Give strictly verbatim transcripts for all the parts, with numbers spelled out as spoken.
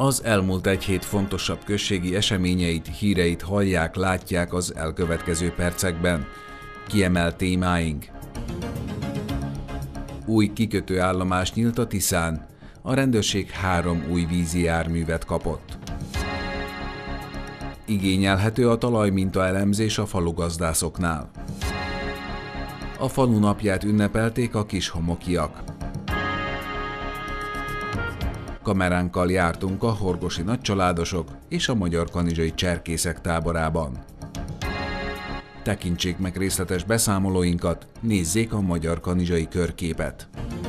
Az elmúlt egy hét fontosabb községi eseményeit, híreit hallják, látják az elkövetkező percekben. Kiemelt témáink. Új kikötőállomás nyílt a Tiszán. A rendőrség három új vízi járművet kapott. Igényelhető a talajminta elemzés a falugazdászoknál. A falu napját ünnepelték a kishomokiak. Kameránkkal jártunk a horgosi nagycsaládosok és a magyarkanizsai cserkészek táborában. Tekintsék meg részletes beszámolóinkat, nézzék a magyarkanizsai körképet.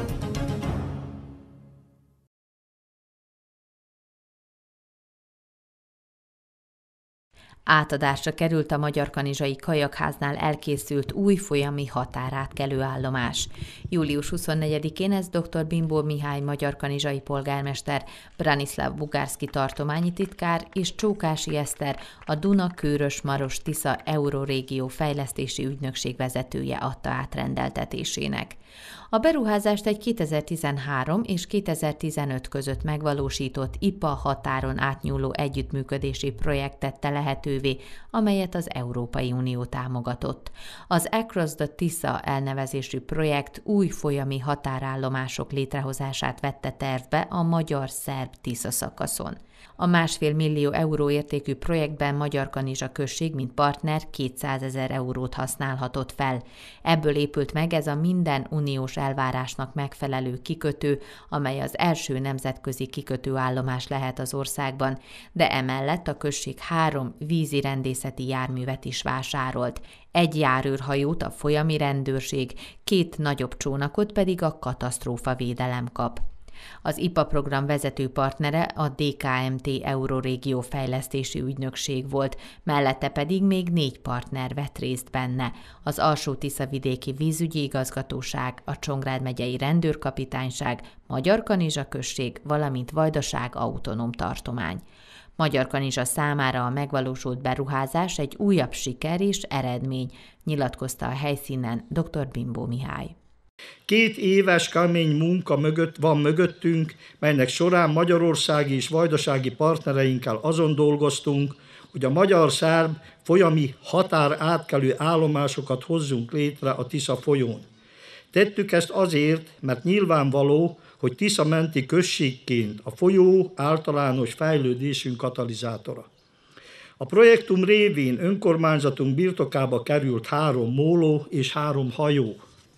Átadásra került a magyarkanizsai kajakháznál elkészült új folyami határátkelő állomás. július huszonnegyedikén ez dr. Bimbó Mihály magyarkanizsai polgármester, Branislav Bugárszky tartományi titkár és Csókási Eszter, a Duna-Kőrös-Maros-Tisza Eurorégió fejlesztési ügynökség vezetője adta át rendeltetésének. A beruházást egy kétezer-tizenhárom és kétezer-tizenöt között megvalósított i pé á határon átnyúló együttműködési projekt tette lehetővé, amelyet az Európai Unió támogatott. Az Across the Tisza elnevezésű projekt új folyami határállomások létrehozását vette tervbe a magyar-szerb Tisza szakaszon. A másfél millió euró értékű projektben Magyarkanizsa község, mint partner kétszázezer eurót használhatott fel. Ebből épült meg ez a minden uniós elvárásnak megfelelő kikötő, amely az első nemzetközi kikötőállomás lehet az országban, de emellett a község három vízi rendészeti járművet is vásárolt. Egy járőrhajót a folyami rendőrség, két nagyobb csónakot pedig a katasztrófavédelem kap. Az i pé á program vezető partnere a dé ká em té Eurorégió fejlesztési ügynökség volt, mellette pedig még négy partner vett részt benne: az Alsó-Tiszavidéki vízügyi igazgatóság, a Csongrád megyei rendőrkapitányság, Magyarkanizsa község, valamint Vajdaság autonóm tartomány. Magyarkanizsa számára a megvalósult beruházás egy újabb siker és eredmény, nyilatkozta a helyszínen dr. Bimbó Mihály. Két éves kemény munka mögött van mögöttünk, melynek során magyarországi és vajdasági partnereinkkel azon dolgoztunk, hogy a magyar-szerb folyami határátkelő állomásokat hozzunk létre a Tisza folyón. Tettük ezt azért, mert nyilvánvaló, hogy Tisza menti községként a folyó általános fejlődésünk katalizátora. A projektum révén önkormányzatunk birtokába került három móló és három hajó.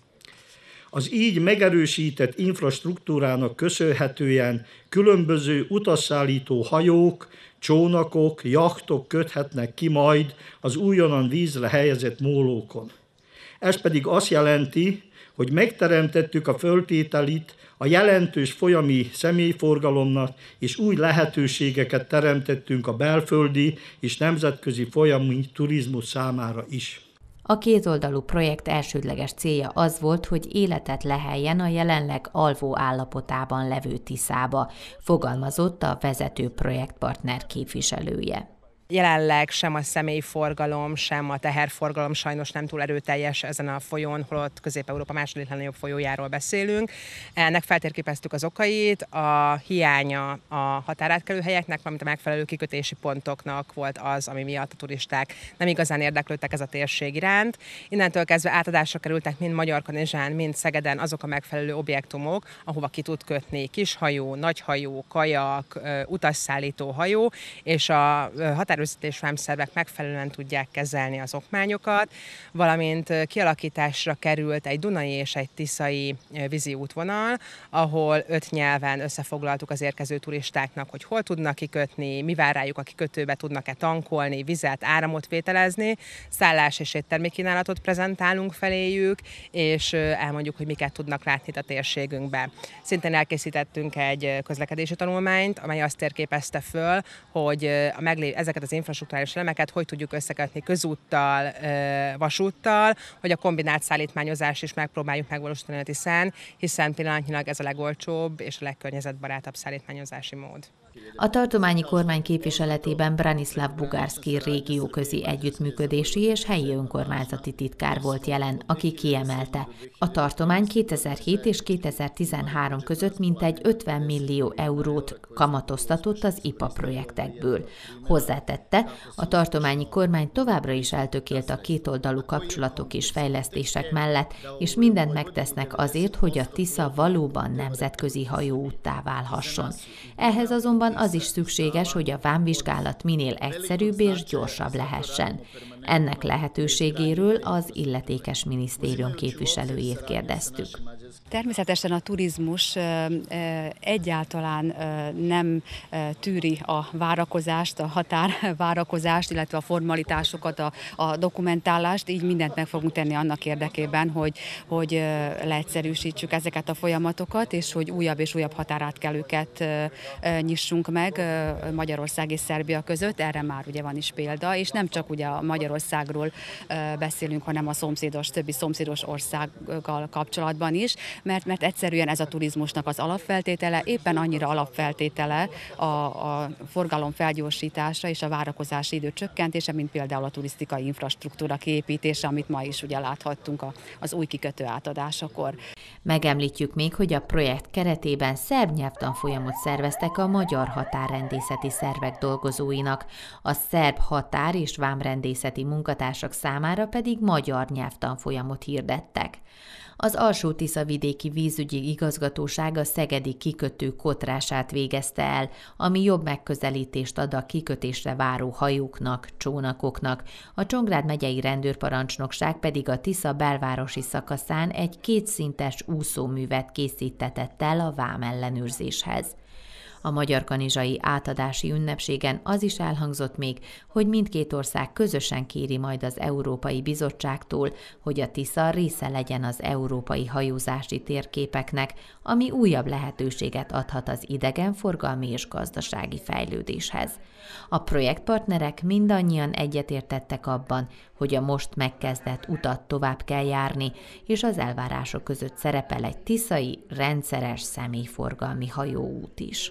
Az így megerősített infrastruktúrának köszönhetően különböző utasszállító hajók, csónakok, jachtok köthetnek ki majd az újonnan vízre helyezett mólókon. Ez pedig azt jelenti, hogy megteremtettük a föltételit a jelentős folyami személyforgalomnak, és új lehetőségeket teremtettünk a belföldi és nemzetközi folyami turizmus számára is. A kétoldalú projekt elsődleges célja az volt, hogy életet leheljen a jelenleg alvó állapotában levő Tiszába, fogalmazott a vezető projektpartner képviselője. Jelenleg sem a személyforgalom, sem a teherforgalom sajnos nem túl erőteljes ezen a folyón, holott Közép-Európa második legnagyobb folyójáról beszélünk. Ennek feltérképeztük az okait, a hiánya a határátkelőhelyeknek, valamint a megfelelő kikötési pontoknak volt az, ami miatt a turisták nem igazán érdeklődtek ez a térség iránt. Innentől kezdve átadásra kerültek mind Magyarkanizsán, mind Szegeden azok a megfelelő objektumok, ahova ki tud kötni kishajó, nagyhajó, kajak, utasszállító hajó, és a határ és vámszervek megfelelően tudják kezelni az okmányokat, valamint kialakításra került egy dunai és egy tiszai vízi útvonal, ahol öt nyelven összefoglaltuk az érkező turistáknak, hogy hol tudnak kikötni, mi vár rájuk a kikötőbe, tudnak-e tankolni, vizet, áramot vételezni, szállás és éttermékkínálatot prezentálunk feléjük, és elmondjuk, hogy miket tudnak látni a térségünkbe. Szintén elkészítettünk egy közlekedési tanulmányt, amely azt térképezte föl, hogy a meglévő ezeket az infrastrukturális elemeket hogy tudjuk összekötni közúttal, vasúttal, hogy a kombinált szállítmányozást is megpróbáljuk megvalósítani a Tiszán, hiszen pillanatnyilag ez a legolcsóbb és a legkörnyezetbarátabb szállítmányozási mód. A tartományi kormány képviseletében Branislav Bugarski régióközi együttműködési és helyi önkormányzati titkár volt jelen, aki kiemelte. A tartomány kétezer-hét és kétezer-tizenhárom között mintegy ötven millió eurót kamatoztatott az i pé á projektekből. Hozzátette, a tartományi kormány továbbra is eltökélt a kétoldalú kapcsolatok és fejlesztések mellett, és mindent megtesznek azért, hogy a Tisza valóban nemzetközi hajóúttá válhasson. Ehhez azonban az is szükséges, hogy a vámvizsgálat minél egyszerűbb és gyorsabb lehessen. Ennek lehetőségéről az illetékes minisztérium képviselőjét kérdeztük. Természetesen a turizmus egyáltalán nem tűri a várakozást, a határvárakozást, illetve a formalitásokat, a, a dokumentálást, így mindent meg fogunk tenni annak érdekében, hogy, hogy leegyszerűsítsük ezeket a folyamatokat, és hogy újabb és újabb határátkelőket nyissunk meg Magyarország és Szerbia között. Erre már ugye van is példa, és nem csak ugye a Magyarországról beszélünk, hanem a szomszédos, többi szomszédos országgal kapcsolatban is, mert, mert egyszerűen ez a turizmusnak az alapfeltétele, éppen annyira alapfeltétele a, a forgalom felgyorsítása és a várakozási idő csökkentése, mint például a turisztikai infrastruktúra kiépítése, amit ma is ugye láthattunk a, az új kikötő átadásakor. Megemlítjük még, hogy a projekt keretében szerb nyelvtanfolyamot szerveztek a magyar határrendészeti szervek dolgozóinak, a szerb határ- és vámrendészeti munkatársak számára pedig magyar nyelvtanfolyamot hirdettek. Az Alsó-Tisza-vidéki vízügyi igazgatóság a szegedi kikötő kotrását végezte el, ami jobb megközelítést ad a kikötésre váró hajóknak, csónakoknak, a Csongrád megyei rendőrparancsnokság pedig a Tisza belvárosi szakaszán egy kétszintes úszóművet készítetett el a vámellenőrzéshez. A magyarkanizsai átadási ünnepségen az is elhangzott még, hogy mindkét ország közösen kéri majd az Európai Bizottságtól, hogy a Tisza része legyen az európai hajózási térképeknek, ami újabb lehetőséget adhat az idegenforgalmi és gazdasági fejlődéshez. A projektpartnerek mindannyian egyetértettek abban, hogy a most megkezdett utat tovább kell járni, és az elvárások között szerepel egy tiszai, rendszeres személyforgalmi hajóút is.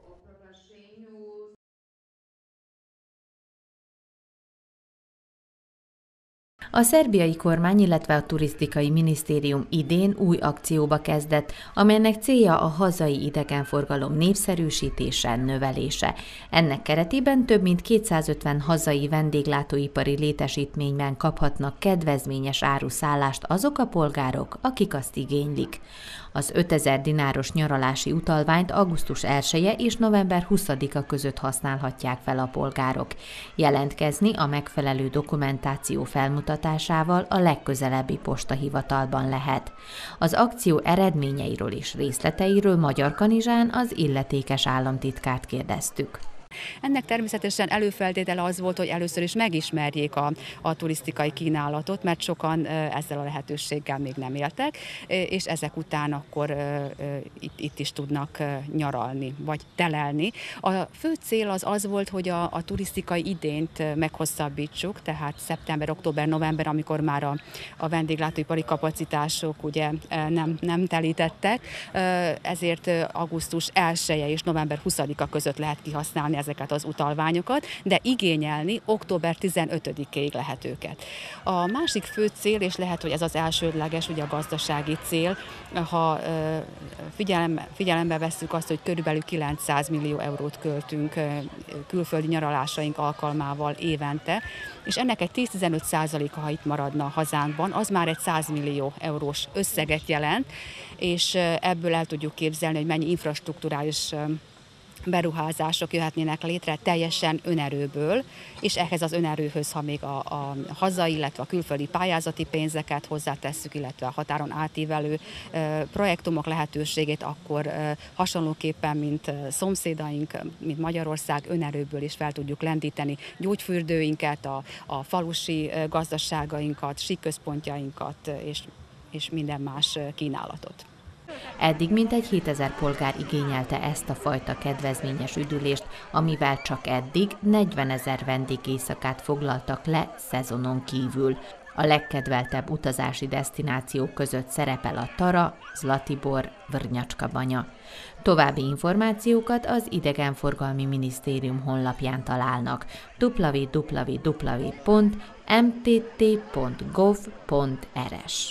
A szerbiai kormány, illetve a turisztikai minisztérium idén új akcióba kezdett, amelynek célja a hazai idegenforgalom népszerűsítése, növelése. Ennek keretében több mint kétszázötven hazai vendéglátóipari létesítményben kaphatnak kedvezményes áruszállást azok a polgárok, akik azt igénylik. Az ötezer dináros nyaralási utalványt augusztus elseje és november huszadika között használhatják fel a polgárok. Jelentkezni a megfelelő dokumentáció felmutatásával a legközelebbi postahivatalban lehet. Az akció eredményeiről és részleteiről Magyarkanizsán az illetékes államtitkárt kérdeztük. Ennek természetesen előfeltétele az volt, hogy először is megismerjék a, a turisztikai kínálatot, mert sokan ezzel a lehetőséggel még nem éltek, és ezek után akkor itt, itt is tudnak nyaralni, vagy telelni. A fő cél az az volt, hogy a, a turisztikai idényt meghosszabbítsuk, tehát szeptember, október, november, amikor már a, a vendéglátóipari kapacitások ugye nem, nem telítettek, ezért augusztus elseje és november huszadika között lehet kihasználni ezeket az utalványokat, de igényelni október tizenötödikéig lehet őket. A másik fő cél, és lehet, hogy ez az elsődleges, ugye a gazdasági cél, ha figyelembe, figyelembe vesszük azt, hogy körülbelül kilencszáz millió eurót költünk külföldi nyaralásaink alkalmával évente, és ennek egy tíz-tizenöt százaléka, ha itt maradna a hazánkban, az már egy száz millió eurós összeget jelent, és ebből el tudjuk képzelni, hogy mennyi infrastrukturális beruházások jöhetnének létre teljesen önerőből, és ehhez az önerőhöz, ha még a, a hazai, illetve a külföldi pályázati pénzeket hozzátesszük, illetve a határon átívelő e, projektumok lehetőségét, akkor e, hasonlóképpen, mint szomszédaink, mint Magyarország, önerőből is fel tudjuk lendíteni gyógyfürdőinket, a, a falusi gazdaságainkat, síkközpontjainkat és, és minden más kínálatot. Eddig mintegy hétezer polgár igényelte ezt a fajta kedvezményes üdülést, amivel csak eddig negyvenezer vendégéjszakát foglaltak le szezonon kívül. A legkedveltebb utazási desztinációk között szerepel a Tara, Zlatibor, Vrnyacska-banya. További információkat az Idegenforgalmi Minisztérium honlapján találnak double-u double-u double-u pont m t t pont gov pont r s.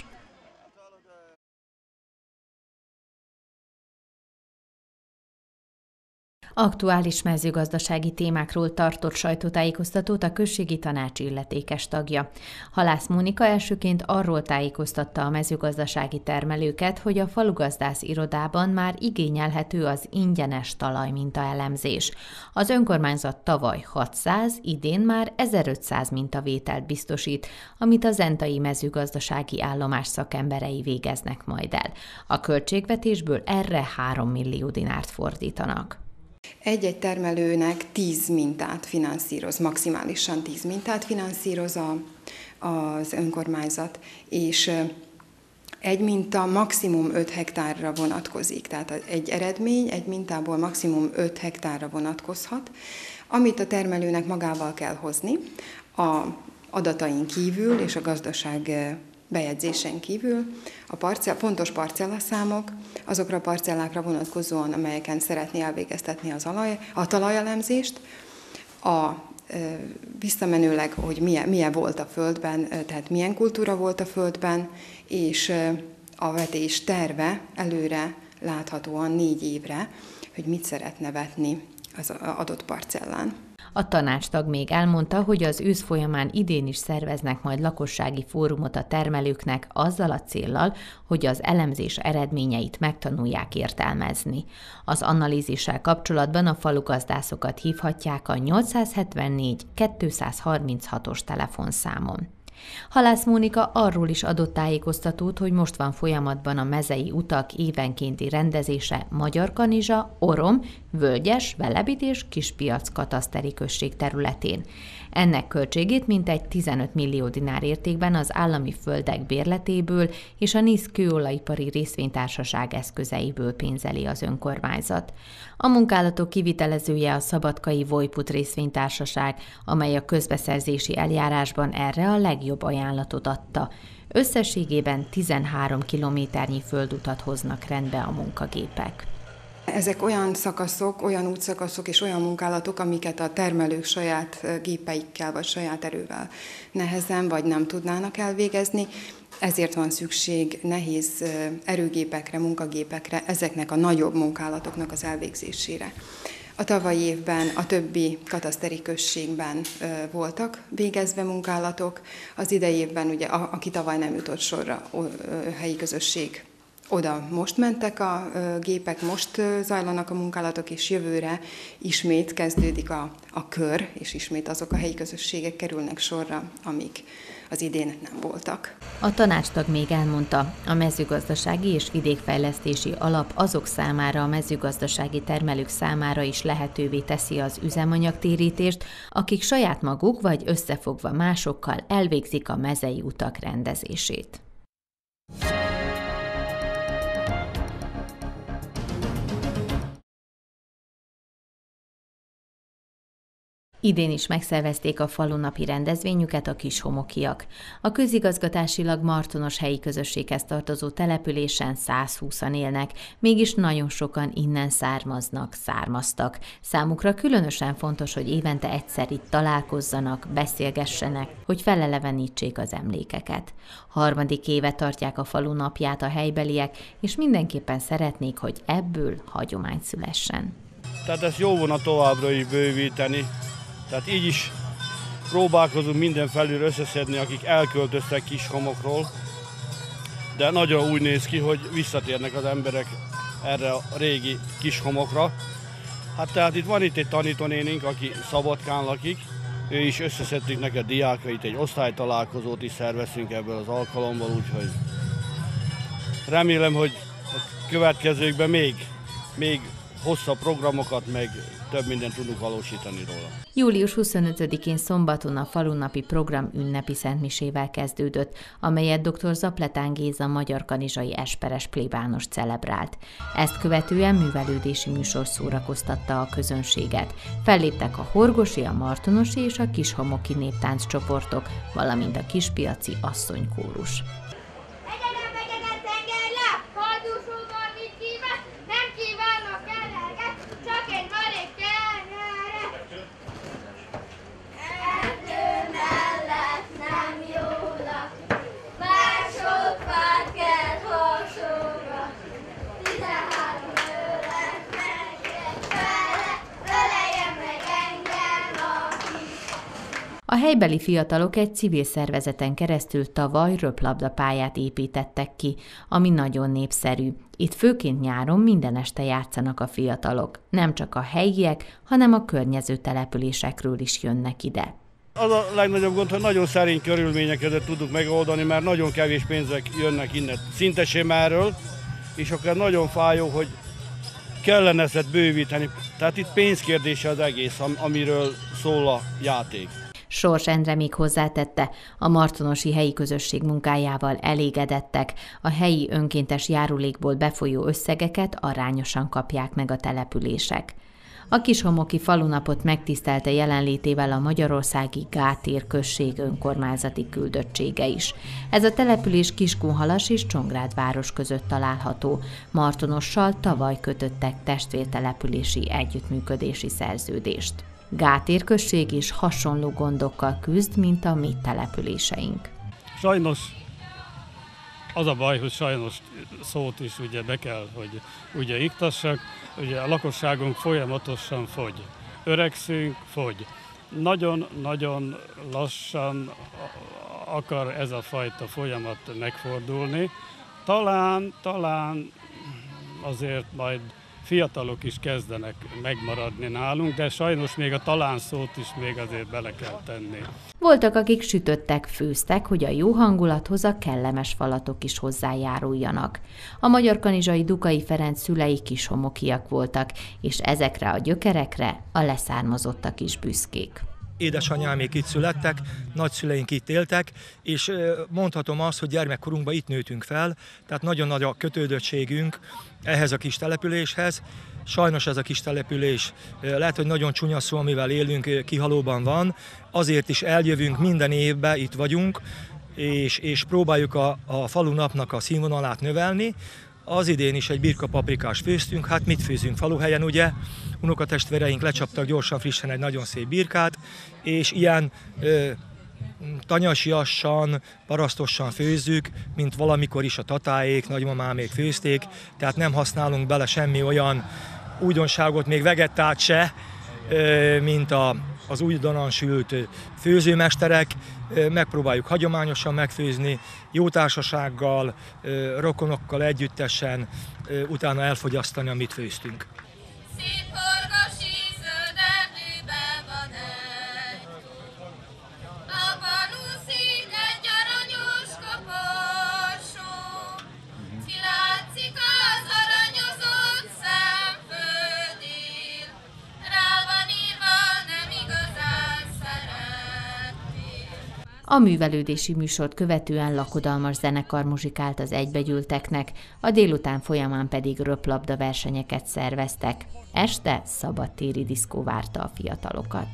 Aktuális mezőgazdasági témákról tartott sajtótájékoztatót a községi tanács illetékes tagja. Halász Mónika elsőként arról tájékoztatta a mezőgazdasági termelőket, hogy a falugazdász irodában már igényelhető az ingyenes talajmintaelemzés. Az önkormányzat tavaly hatszáz, idén már ezerötszáz mintavételt biztosít, amit a zentai mezőgazdasági állomás szakemberei végeznek majd el. A költségvetésből erre három millió dinárt fordítanak. Egy-egy termelőnek tíz mintát finanszíroz, maximálisan tíz mintát finanszíroz a, az önkormányzat, és egy minta maximum öt hektárra vonatkozik, tehát egy eredmény egy mintából maximum öt hektárra vonatkozhat, amit a termelőnek magával kell hozni, a adatain kívül és a gazdaság bejegyzésen kívül a parcell, fontos parcellaszámok, azokra a parcellákra vonatkozóan, amelyeken szeretné elvégeztetni az alaj, a talajelemzést, a e, visszamenőleg, hogy milyen, milyen volt a földben, tehát milyen kultúra volt a földben, és a vetés terve előre láthatóan négy évre, hogy mit szeretne vetni az adott parcellán. A tanácstag még elmondta, hogy az ősz folyamán idén is szerveznek majd lakossági fórumot a termelőknek azzal a céllal, hogy az elemzés eredményeit megtanulják értelmezni. Az analízissel kapcsolatban a falugazdászokat hívhatják a nyolcszázhetvennégy kétszázharminchatos telefonszámon. Halász Mónika arról is adott tájékoztatót, hogy most van folyamatban a mezei utak évenkénti rendezése Magyarkanizsa, Orom, Völgyes, Velebit és Kispiac kataszteri község területén. Ennek költségét mintegy tizenöt millió dinár értékben az állami földek bérletéből és a NISZ kőolajipari részvénytársaság eszközeiből pénzeli az önkormányzat. A munkálatok kivitelezője a szabadkai Vojput részvénytársaság, amely a közbeszerzési eljárásban erre a legjobb ajánlatot adta. Összességében tizenhárom kilométernyi földutat hoznak rendbe a munkagépek. Ezek olyan szakaszok, olyan útszakaszok és olyan munkálatok, amiket a termelők saját gépeikkel vagy saját erővel nehezen vagy nem tudnának elvégezni. Ezért van szükség nehéz erőgépekre, munkagépekre, ezeknek a nagyobb munkálatoknak az elvégzésére. A tavalyi évben a többi kataszteri községben voltak végezve munkálatok, az idei évben, ugye, aki tavaly nem jutott sorra, helyi közösség, oda most mentek a gépek, most zajlanak a munkálatok, és jövőre ismét kezdődik a, a kör, és ismét azok a helyi közösségek kerülnek sorra, amik az idén nem voltak. A tanácstag még elmondta, a mezőgazdasági és vidékfejlesztési alap azok számára, a mezőgazdasági termelők számára is lehetővé teszi az üzemanyagtérítést, akik saját maguk vagy összefogva másokkal elvégzik a mezei utak rendezését. Idén is megszervezték a falunapi rendezvényüket a Kishomokiak. A közigazgatásilag Martonos helyi közösséghez tartozó településen százhúszan élnek, mégis nagyon sokan innen származnak, származtak. Számukra különösen fontos, hogy évente egyszer itt találkozzanak, beszélgessenek, hogy felelevenítsék az emlékeket. Harmadik éve tartják a falu napját a helybeliek, és mindenképpen szeretnék, hogy ebből hagyomány szülessen. Tehát ezt jó volna továbbra is bővíteni. Tehát így is próbálkozunk mindenfelül összeszedni, akik elköltöztek Kishomokról, de nagyon úgy néz ki, hogy visszatérnek az emberek erre a régi Kishomokra. Hát tehát itt van itt egy tanítónénink, aki Szabadkán lakik, ő is összeszedtük neki a diákait, egy osztálytalálkozót is szervezünk ebből az alkalommal, úgyhogy remélem, hogy a következőkben még, még hosszabb programokat, meg több mindent tudunk valósítani róla. július huszonötödikén szombaton a falunapi program ünnepi szentmisével kezdődött, amelyet dr. Zapletán Géza magyarkanizsai esperes plébános celebrált. Ezt követően művelődési műsor szórakoztatta a közönséget. Felléptek a horgosi, a martonosi és a kishomoki néptánccsoportok, valamint a kispiaci asszonykórus. A helybeli fiatalok egy civil szervezeten keresztül tavaly röplabdapályát építettek ki, ami nagyon népszerű. Itt főként nyáron minden este játszanak a fiatalok. Nem csak a helyiek, hanem a környező településekről is jönnek ide. Az a legnagyobb gond, hogy nagyon szerény körülmények között tudunk megoldani, mert nagyon kevés pénzek jönnek innen Szintesémáról, és akkor nagyon fájó, hogy kellene ezt bővíteni. Tehát itt pénzkérdése az egész, amiről szól a játék. Sors Endre még hozzátette, a martonosi helyi közösség munkájával elégedettek, a helyi önkéntes járulékból befolyó összegeket arányosan kapják meg a települések. A kishomoki falunapot megtisztelte jelenlétével a magyarországi Gátér község önkormányzati küldöttsége is. Ez a település Kiskunhalas és Csongrád város között található. Martonossal tavaly kötöttek testvértelepülési együttműködési szerződést. Gátér község is hasonló gondokkal küzd, mint a mi településeink. Sajnos az a baj, hogy sajnos szót is ugye be kell, hogy ugye iktassak, ugye a lakosságunk folyamatosan fogy. Öregszünk, fogy. Nagyon-nagyon lassan akar ez a fajta folyamat megfordulni. Talán, talán azért majd fiatalok is kezdenek megmaradni nálunk, de sajnos még a talán szót is még azért bele kell tenni. Voltak, akik sütöttek, főztek, hogy a jó hangulathoz a kellemes falatok is hozzájáruljanak. A magyarkanizsai Dukai Ferenc szülei kishomokiak voltak, és ezekre a gyökerekre a leszármazottak is büszkék. Édesanyámék itt születtek, nagyszüleink itt éltek, és mondhatom azt, hogy gyermekkorunkban itt nőttünk fel, tehát nagyon nagy a kötődöttségünk ehhez a kis településhez. Sajnos ez a kis település, lehet, hogy nagyon csúnya szó, amivel élünk, kihalóban van, azért is eljövünk minden évben, itt vagyunk, és, és próbáljuk a, a falunapnak a színvonalát növelni. Az idén is egy birkapaprikás főztünk, hát mit főzünk faluhelyen, ugye? Unokatestvéreink lecsaptak gyorsan, frissen egy nagyon szép birkát, és ilyen ö, tanyasiassan, parasztosan főzzük, mint valamikor is a tatáék, nagymamámék főzték, tehát nem használunk bele semmi olyan újdonságot, még vegettát se, ö, mint a, az újonnan sült főzőmesterek. Megpróbáljuk hagyományosan megfőzni, jó társasággal, rokonokkal együttesen, utána elfogyasztani, amit főztünk. A művelődési műsort követően lakodalmas zenekar muzsikált az egybegyűlteknek, a délután folyamán pedig röplabda versenyeket szerveztek. Este szabadtéri diszkó várta a fiatalokat.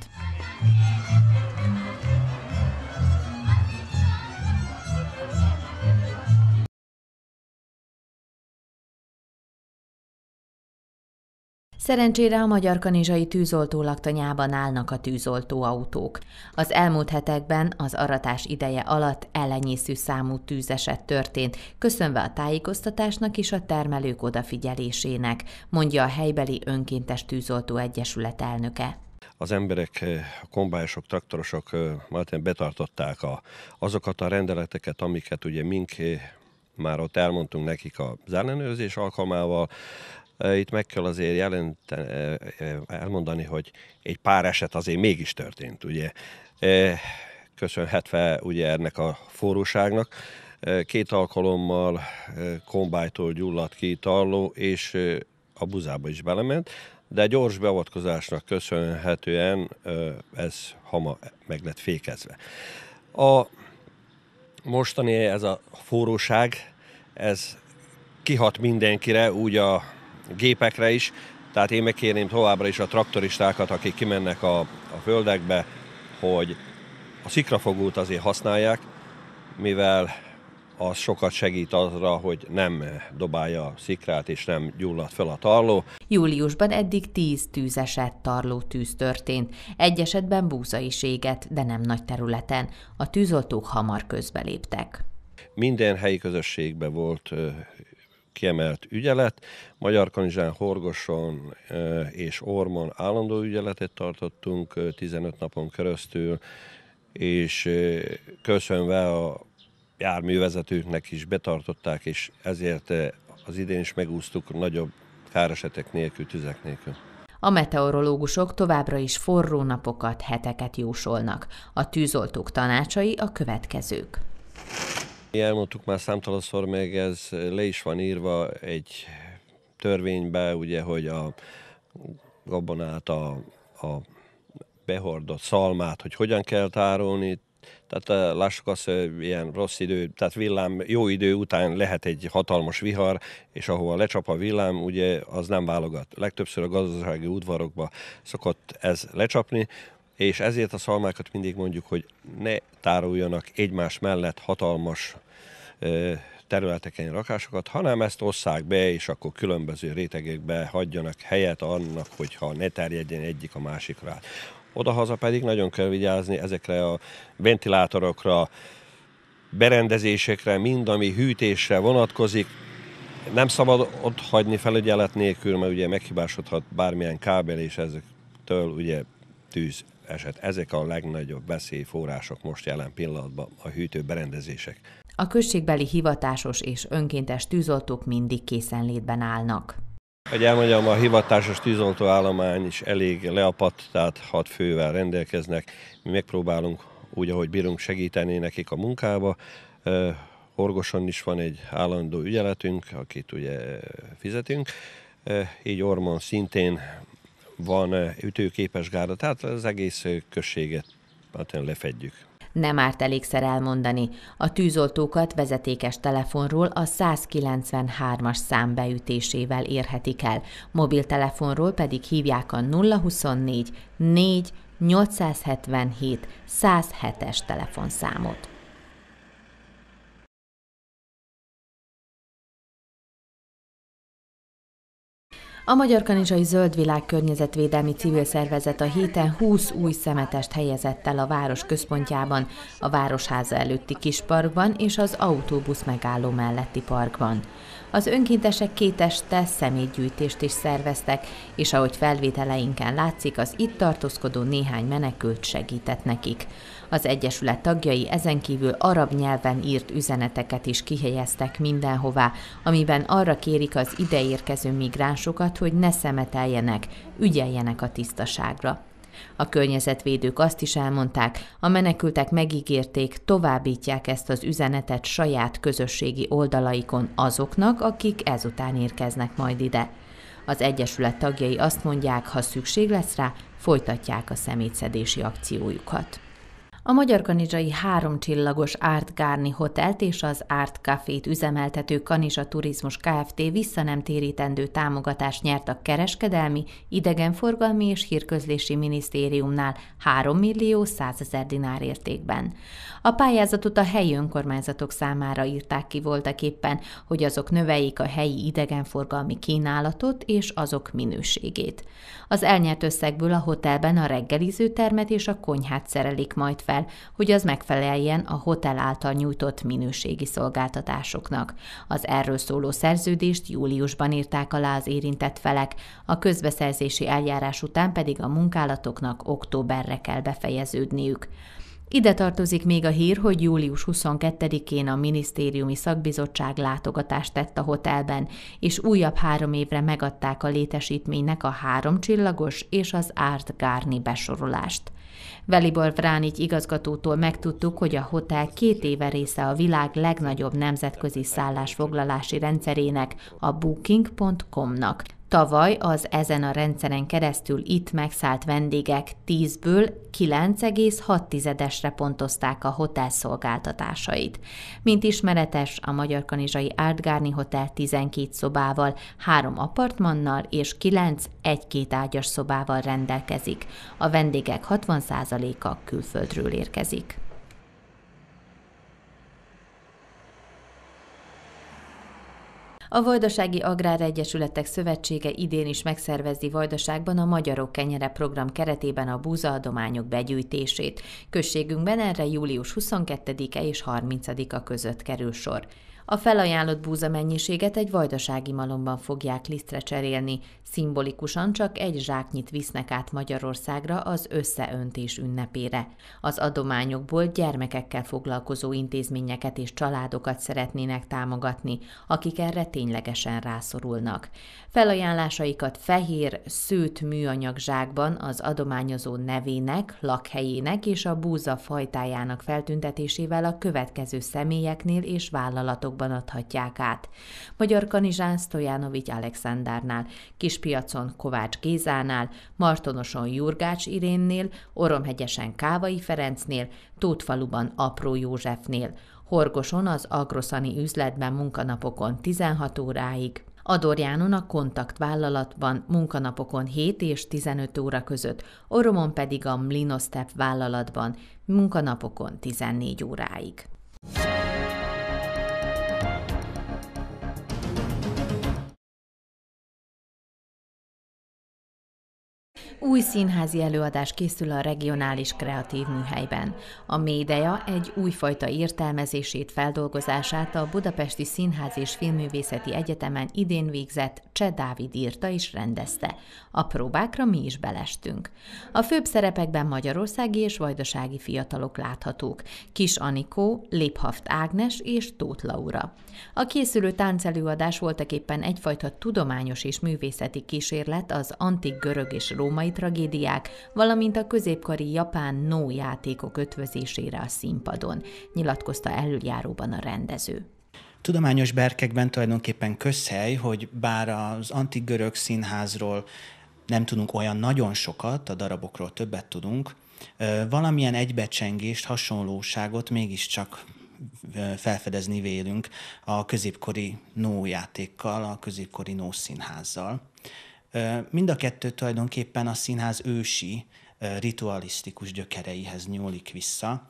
Szerencsére a magyarkanizsai tűzoltó laktanyában állnak a tűzoltóautók. Az elmúlt hetekben az aratás ideje alatt ellenyésző számú tűzeset történt, köszönve a tájékoztatásnak és a termelők odafigyelésének, mondja a helybeli önkéntes tűzoltó egyesület elnöke. Az emberek, a kombájosok, traktorosok már betartották a, azokat a rendeleteket, amiket ugye mink már ott elmondtunk nekik a ellenőrzés alkalmával. Itt meg kell azért jelenteni, elmondani, hogy egy pár eset azért mégis történt, ugye. Köszönhetve ugye ennek a forróságnak. Két alkalommal kombájtól gyulladt ki tarló, és a buzába is belement. de gyors beavatkozásnak köszönhetően ez hamar meg lett fékezve. A mostani ez a forróság, ez kihat mindenkire, úgy a gépekre is, tehát én megkérném továbbra is a traktoristákat, akik kimennek a, a földekbe, hogy a szikrafogót azért használják, mivel az sokat segít arra, hogy nem dobálja a szikrát és nem gyullad fel a tarló. Júliusban eddig tíz tűzeset, tarlótűz történt. Egy esetben búza is égett, de nem nagy területen. A tűzoltók hamar közbeléptek. Minden helyi közösségben volt kiemelt ügyelet. Magyarkanizsán, Horgoson és Ormon állandó ügyeletet tartottunk tizenöt napon keresztül, és köszönve a járművezetőknek is betartották, és ezért az idén is megúsztuk nagyobb káresetek nélkül, tüzek nélkül. A meteorológusok továbbra is forró napokat, heteket jósolnak. A tűzoltók tanácsai a következők. Elmondtuk már számtalanszor, meg ez le is van írva egy törvénybe, ugye, hogy a gabonát, a, a behordott szalmát, hogy hogyan kell tárolni. Tehát lássuk azt, hogy ilyen rossz idő, tehát villám, jó idő után lehet egy hatalmas vihar, és ahova lecsap a villám, ugye az nem válogat. Legtöbbször a gazdasági udvarokba szokott ez lecsapni, és ezért a szalmákat mindig mondjuk, hogy ne tároljanak egymás mellett hatalmas területeken rakásokat, hanem ezt osszák be, és akkor különböző rétegekbe hagyjanak helyet annak, hogyha ne terjedjen egyik a másikra. Odahaza pedig nagyon kell vigyázni ezekre a ventilátorokra, berendezésekre, mind ami hűtésre vonatkozik. Nem szabad ott hagyni felügyelet nélkül, mert ugye meghibásodhat bármilyen kábel, és ezektől ugye tűz eset. Ezek a legnagyobb veszélyforrások most jelen pillanatban, a hűtő berendezések. A községbeli hivatásos és önkéntes tűzoltók mindig készenlétben állnak. Hogy elmondjam, a hivatásos tűzoltóállomány is elég leapadt, tehát hat fővel rendelkeznek. Mi megpróbálunk úgy, ahogy bírunk, segíteni nekik a munkába. Horgoson is van egy állandó ügyeletünk, akit ugye fizetünk. Így Ormon szintén van ütőképes gárda, tehát az egész községet hát lefedjük. Nem árt elégszer elmondani. A tűzoltókat vezetékes telefonról a száz kilencvenhármas szám beütésével érhetik el, mobiltelefonról pedig hívják a nulla huszonnégy négy nyolcszázhetvenhét száz hetes telefonszámot. A Magyarkanizsai Zöldvilág környezetvédelmi civil szervezet a héten húsz új szemetest helyezett el a város központjában, a Városháza előtti kisparkban és az autóbusz megálló melletti parkban. Az önkéntesek két este szemétgyűjtést is szerveztek, és ahogy felvételeinken látszik, az itt tartózkodó néhány menekült segített nekik. Az egyesület tagjai ezen kívül arab nyelven írt üzeneteket is kihelyeztek mindenhová, amiben arra kérik az ideérkező migránsokat, hogy ne szemeteljenek, ügyeljenek a tisztaságra. A környezetvédők azt is elmondták, a menekültek megígérték, továbbítják ezt az üzenetet saját közösségi oldalaikon azoknak, akik ezután érkeznek majd ide. Az egyesület tagjai azt mondják, ha szükség lesz rá, folytatják a szemétszedési akciójukat. A magyarkanizsai háromcsillagos Art Garni Hotelt és az Art Cafét üzemeltető Kanizsa Turizmus Kft. Visszanemtérítendő támogatást nyert a Kereskedelmi, Idegenforgalmi és Hírközlési Minisztériumnál három millió százezer dinár értékben. A pályázatot a helyi önkormányzatok számára írták ki voltaképpen, hogy azok növeljék a helyi idegenforgalmi kínálatot és azok minőségét. Az elnyert összegből a hotelben a reggelizőtermet és a konyhát szerelik majd fel, hogy az megfeleljen a hotel által nyújtott minőségi szolgáltatásoknak. Az erről szóló szerződést júliusban írták alá az érintett felek, a közbeszerzési eljárás után pedig a munkálatoknak októberre kell befejeződniük. Ide tartozik még a hír, hogy július huszonkettedikén a minisztériumi szakbizottság látogatást tett a hotelben, és újabb három évre megadták a létesítménynek a háromcsillagos és az Art Garni besorolást. Velibor Vránics igazgatótól megtudtuk, hogy a hotel két éve része a világ legnagyobb nemzetközi szállásfoglalási rendszerének, a booking pont com-nak. Tavaly az ezen a rendszeren keresztül itt megszállt vendégek tízből kilenc egész hat tizedesre pontozták a hotel szolgáltatásait. Mint ismeretes, a Magyarkanizsai Art Garni Hotel tizenkét szobával, három apartmannal és kilenc egy-két ágyas szobával rendelkezik. A vendégek hatvan százaléka külföldről érkezik. A Vajdasági Agráregyesületek Szövetsége idén is megszervezi Vajdaságban a Magyarok Kenyere program keretében a búzaadományok begyűjtését. Községünkben erre július huszonkettedike és harmincadika között kerül sor. A felajánlott búza mennyiséget egy vajdasági malomban fogják lisztre cserélni, szimbolikusan csak egy zsáknyit visznek át Magyarországra az összeöntés ünnepére. Az adományokból gyermekekkel foglalkozó intézményeket és családokat szeretnének támogatni, akik erre ténylegesen rászorulnak. Felajánlásaikat fehér, szőtt műanyag zsákban az adományozó nevének, lakhelyének és a búza fajtájának feltüntetésével a következő személyeknél és vállalatokban adhatják át. Magyarkanizsán Sztojanovics Alexandárnál, Kispiacon Kovács Gézánál, Martonoson Jurgács Irénnél, Oromhegyesen Kávai Ferencnél, Tótfaluban Apró Józsefnél, Horgoson az Agroszani üzletben munkanapokon tizenhat óráig, Adorjánon a Kontakt vállalatban munkanapokon hét és tizenöt óra között, Oromon pedig a Mlinosztep vállalatban munkanapokon tizennégy óráig. Új színházi előadás készül a Regionális Kreatív Műhelyben. A Médeia egy újfajta értelmezését, feldolgozását a Budapesti Színház és Filmművészeti Egyetemen idén végzett Cseh Dávid írta és rendezte. A próbákra mi is belestünk. A főbb szerepekben magyarországi és vajdasági fiatalok láthatók. Kis Anikó, Léphaft Ágnes és Tóth Laura. A készülő táncelőadás voltaképpen egyfajta tudományos és művészeti kísérlet az antik görög és római tragédiák, valamint a középkori japán no játékok ötvözésére a színpadon, nyilatkozta elöljáróban a rendező. Tudományos berkekben tulajdonképpen közhely, hogy bár az antik görög színházról nem tudunk olyan nagyon sokat, a darabokról többet tudunk, valamilyen egybecsengést, hasonlóságot mégiscsak felfedezni vélünk a középkori no játékkal, a középkori no színházzal. Mind a kettő tulajdonképpen a színház ősi, ritualisztikus gyökereihez nyúlik vissza,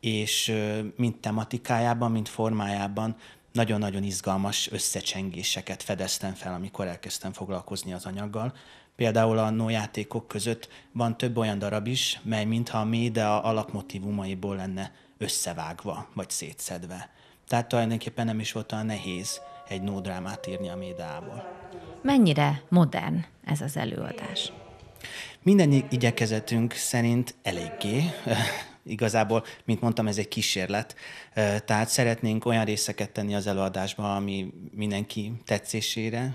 és mind tematikájában, mind formájában nagyon-nagyon izgalmas összecsengéseket fedeztem fel, amikor elkezdtem foglalkozni az anyaggal. Például a no játékok között van több olyan darab is, mely mintha a Médea alapmotívumaiból lenne összevágva, vagy szétszedve. Tehát tulajdonképpen nem is volt olyan nehéz egy no drámát írni a Médeából. Mennyire modern ez az előadás? Minden igyekezetünk szerint eléggé. Igazából, mint mondtam, ez egy kísérlet. Tehát szeretnénk olyan részeket tenni az előadásba, ami mindenki tetszésére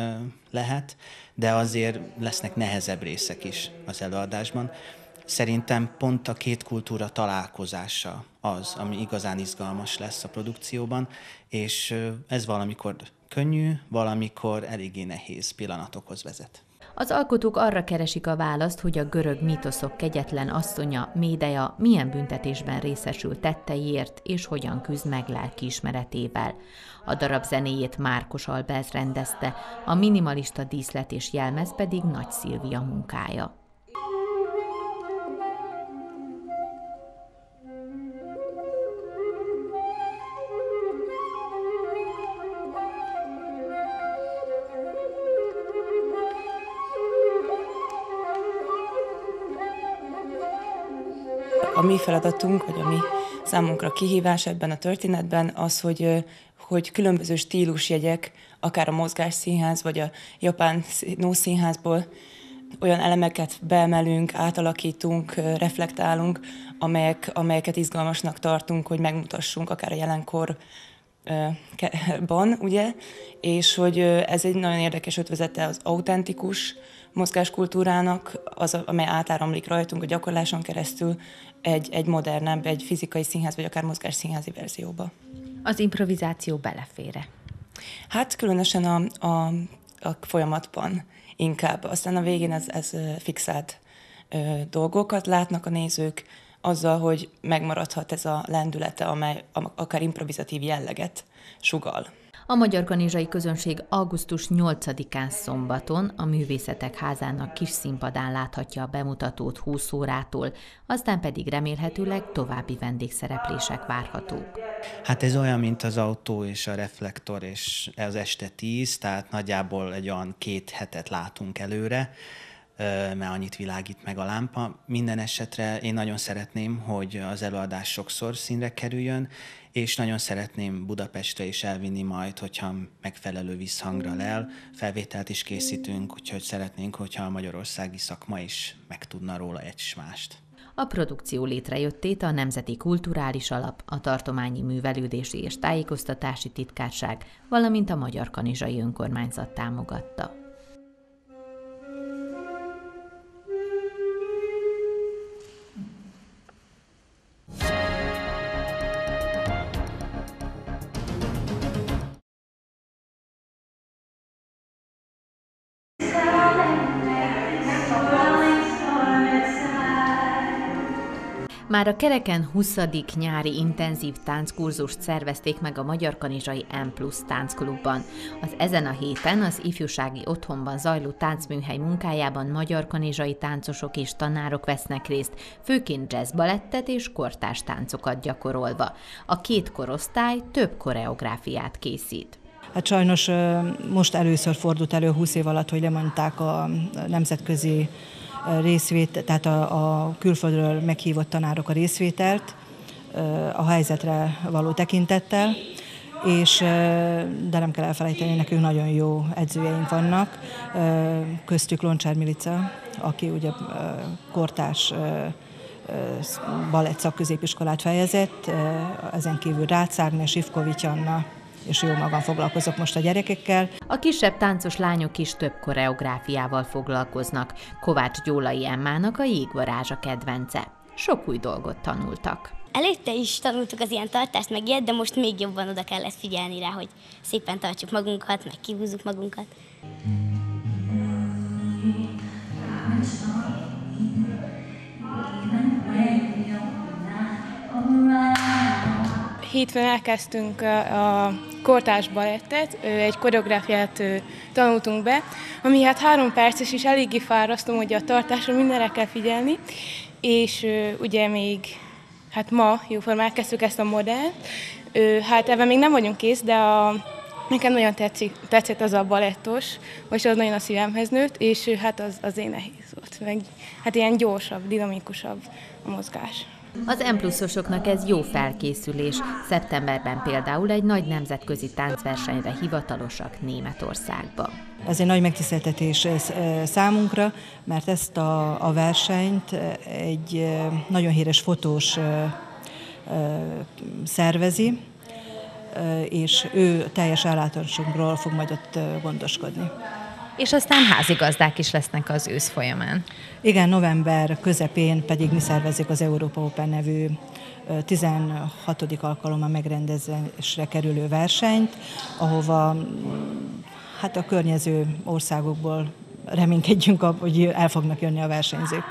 lehet, de azért lesznek nehezebb részek is az előadásban. Szerintem pont a két kultúra találkozása az, ami igazán izgalmas lesz a produkcióban, és ez valamikor könnyű, valamikor eléggé nehéz pillanatokhoz vezet. Az alkotók arra keresik a választ, hogy a görög mítoszok kegyetlen asszonya, Médeia milyen büntetésben részesül tetteiért, és hogyan küzd meg lelkiismeretével. A darab zenéjét Márkos Albert rendezte, a minimalista díszlet és jelmez pedig Nagy Szilvia munkája. A mi feladatunk, vagy a mi számunkra kihívás ebben a történetben az, hogy, hogy különböző stílusjegyek, akár a mozgásszínház, vagy a japán no színházból olyan elemeket beemelünk, átalakítunk, reflektálunk, amelyek, amelyeket izgalmasnak tartunk, hogy megmutassunk akár a jelenkorban, ugye, és hogy ez egy nagyon érdekes ötvözete az autentikus mozgáskultúrának, az, amely átáramlik rajtunk a gyakorláson keresztül egy, egy modernebb, egy fizikai színház, vagy akár mozgásszínházi verzióba. Az improvizáció belefér-e? Hát különösen a, a a folyamatban inkább. Aztán a végén ez, ez fixált dolgokat látnak a nézők, azzal, hogy megmaradhat ez a lendülete, amely akár improvizatív jelleget sugall. A magyarkanizsai közönség augusztus nyolcadikán szombaton a Művészetek Házának kis színpadán láthatja a bemutatót húsz órától, aztán pedig remélhetőleg további vendégszereplések várhatók. Hát ez olyan, mint az Autó és a Reflektor és az este tíz, tehát nagyjából egy olyan két hetet látunk előre, mert annyit világít meg a lámpa. Minden esetre én nagyon szeretném, hogy az előadás sokszor színre kerüljön, és nagyon szeretném Budapestre is elvinni majd, hogyha megfelelő visszhangra lel. Felvételt is készítünk, úgyhogy szeretnénk, hogyha a magyarországi szakma is megtudna róla egy mást. A produkció létrejöttét a Nemzeti Kulturális Alap, a Tartományi Művelődési és Tájékoztatási Titkárság, valamint a Magyarkanizsai Önkormányzat támogatta. Már a kereken huszadik nyári intenzív tánckurzust szervezték meg a Magyarkanizsai M plusz táncklubban. Az ezen a héten az ifjúsági otthonban zajló táncműhely munkájában magyarkanizsai táncosok és tanárok vesznek részt, főként jazzbalettet és kortárs táncokat gyakorolva. A két korosztály több koreográfiát készít. Hát sajnos most először fordult elő húsz év alatt, hogy lemondták a nemzetközi részvét, tehát a, a külföldről meghívott tanárok a részvételt a helyzetre való tekintettel, és de nem kell elfelejteni, nekünk nagyon jó edzőjeink vannak, köztük Loncsár Milica, aki ugye kortárs balett szakközépiskolát fejezett, ezen kívül Rácz Ágnes, Ivkovics Anna, és jó magam foglalkozok most a gyerekekkel. A kisebb táncos lányok is több koreográfiával foglalkoznak. Kovács Gyólai Emmának a Jégvarázs a kedvence. Sok új dolgot tanultak. Előtte is tanultuk az ilyen tartást, meg ilyet, de most még jobban oda kellett figyelni rá, hogy szépen tartsuk magunkat, meg kihúzzuk magunkat. Hétfőn elkezdtünk a kortárs balettet, egy koreográfiát tanultunk be, ami hát három perces és eléggé fárasztó, hogy a tartásra mindenre kell figyelni, és ugye még hát ma jóformán elkezdtük ezt a modellt, hát ebben még nem vagyunk kész, de a, nekem nagyon tetszik, tetszett az a balettos, most az nagyon a szívemhez nőtt, és hát az, az én nehéz volt, meg hát ilyen gyorsabb, dinamikusabb a mozgás. Az M pluszosoknak ez jó felkészülés. Szeptemberben például egy nagy nemzetközi táncversenyre hivatalosak Németországba. Ez egy nagy megtiszteltetés számunkra, mert ezt a, a versenyt egy nagyon híres fotós szervezi, és ő teljes ellátásunkról fog majd ott gondoskodni. És aztán házigazdák is lesznek az ősz folyamán. Igen, november közepén pedig mi szervezzük az Európa Open nevű tizenhatodik alkalommal megrendezésre kerülő versenyt, ahova hát a környező országokból reménykedjünk, hogy el fognak jönni a versenyzők.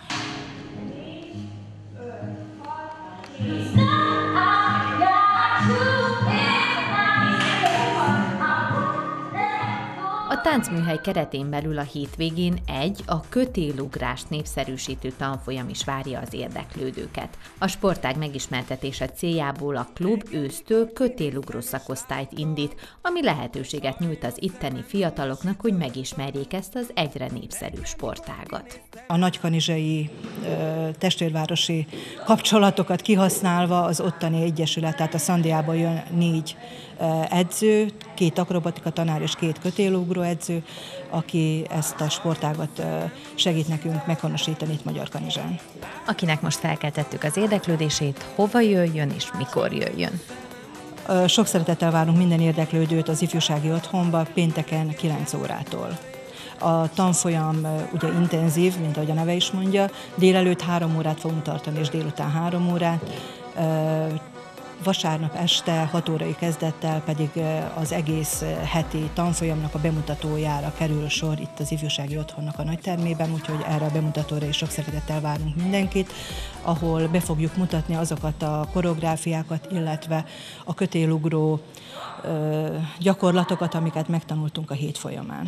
A táncműhely keretén belül a hétvégén egy a kötélugrást népszerűsítő tanfolyam is várja az érdeklődőket. A sportág megismertetése céljából a klub ősztől kötélugró szakosztályt indít, ami lehetőséget nyújt az itteni fiataloknak, hogy megismerjék ezt az egyre népszerűbb sportágat. A nagykanizsai testvérvárosi kapcsolatokat kihasználva az ottani egyesület, tehát a Szandiából jön négy edző, két akrobatika tanár és két kötélugró edző, aki ezt a sportágat segít nekünk meghonosítani itt Magyarkanizsán. Akinek most felkeltettük az érdeklődését, hova jöjjön és mikor jöjjön? Sok szeretettel várunk minden érdeklődőt az ifjúsági otthonba pénteken kilenc órától. A tanfolyam ugye intenzív, mint ahogy a neve is mondja, délelőtt három órát fogunk tartani, és délután három órát. vasárnap este hat órai kezdettel pedig az egész heti tanfolyamnak a bemutatójára kerül sor itt az Ifjúsági Otthonnak a nagytermében, úgyhogy erre a bemutatóra is sok szeretettel várunk mindenkit, ahol be fogjuk mutatni azokat a koreográfiákat, illetve a kötélugró gyakorlatokat, amiket megtanultunk a hét folyamán.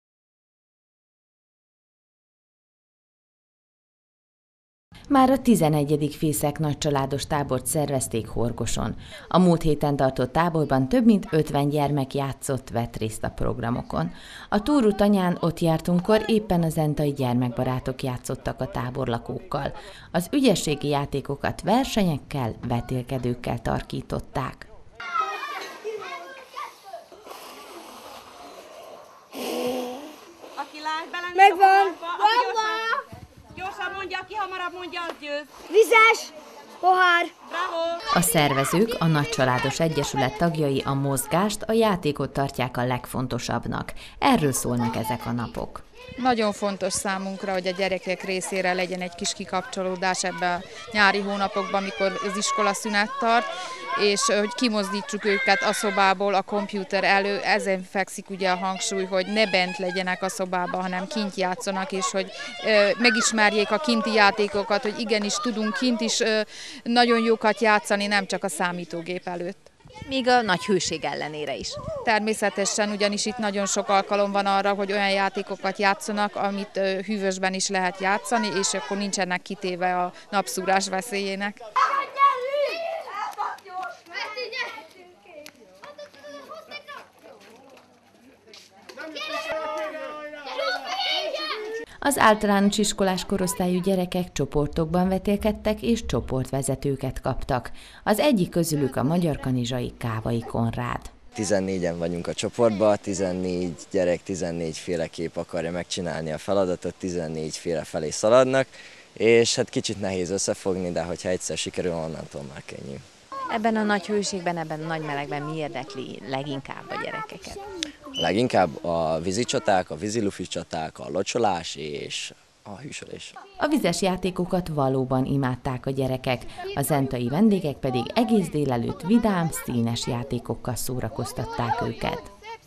Már a tizenegyedik Fészek nagycsaládos tábort szervezték Horgoson. A múlt héten tartott táborban több mint ötven gyermek játszott, vett részt a programokon. A túrutanyán ott jártunkkor éppen a zentai gyermekbarátok játszottak a táborlakókkal. Az ügyességi játékokat versenyekkel, vetélkedőkkel tarkították. Megvan! Megvan! Gyorsan mondja, ki hamarabb mondja, az győz. Vizes! Pohár! Bravo! A szervezők, a Nagycsaládos Egyesület tagjai a mozgást, a játékot tartják a legfontosabbnak. Erről szólnak ezek a napok. Nagyon fontos számunkra, hogy a gyerekek részére legyen egy kis kikapcsolódás ebbe a nyári hónapokban, amikor az iskola szünet tart, és hogy kimozdítsuk őket a szobából, a kompjúter elő, ezen fekszik ugye a hangsúly, hogy ne bent legyenek a szobában, hanem kint játszanak, és hogy megismerjék a kinti játékokat, hogy igenis tudunk kint is nagyon jókat játszani, nem csak a számítógép előtt. Még a nagy hőség ellenére is. Természetesen, ugyanis itt nagyon sok alkalom van arra, hogy olyan játékokat játszanak, amit hűvösben is lehet játszani, és akkor nincsenek kitéve a napszúrás veszélyének. Az általános iskolás korosztályú gyerekek csoportokban vetélkedtek és csoportvezetőket kaptak. Az egyik közülük a magyarkanizsai Kávai Konrád. tizennégyen vagyunk a csoportban, tizennégy gyerek tizennégy féleképp akarja megcsinálni a feladatot, tizennégy féle felé szaladnak, és hát kicsit nehéz összefogni, de hogyha egyszer sikerül, onnantól már könnyű. Ebben a nagy hőségben, ebben a nagy melegben mi érdekli leginkább a gyerekeket? Leginkább a vízicsaták, a vízilufi csaták, a locsolás és a hűsölés. A vizes játékokat valóban imádták a gyerekek, a zentai vendégek pedig egész délelőtt vidám, színes játékokkal szórakoztatták őket.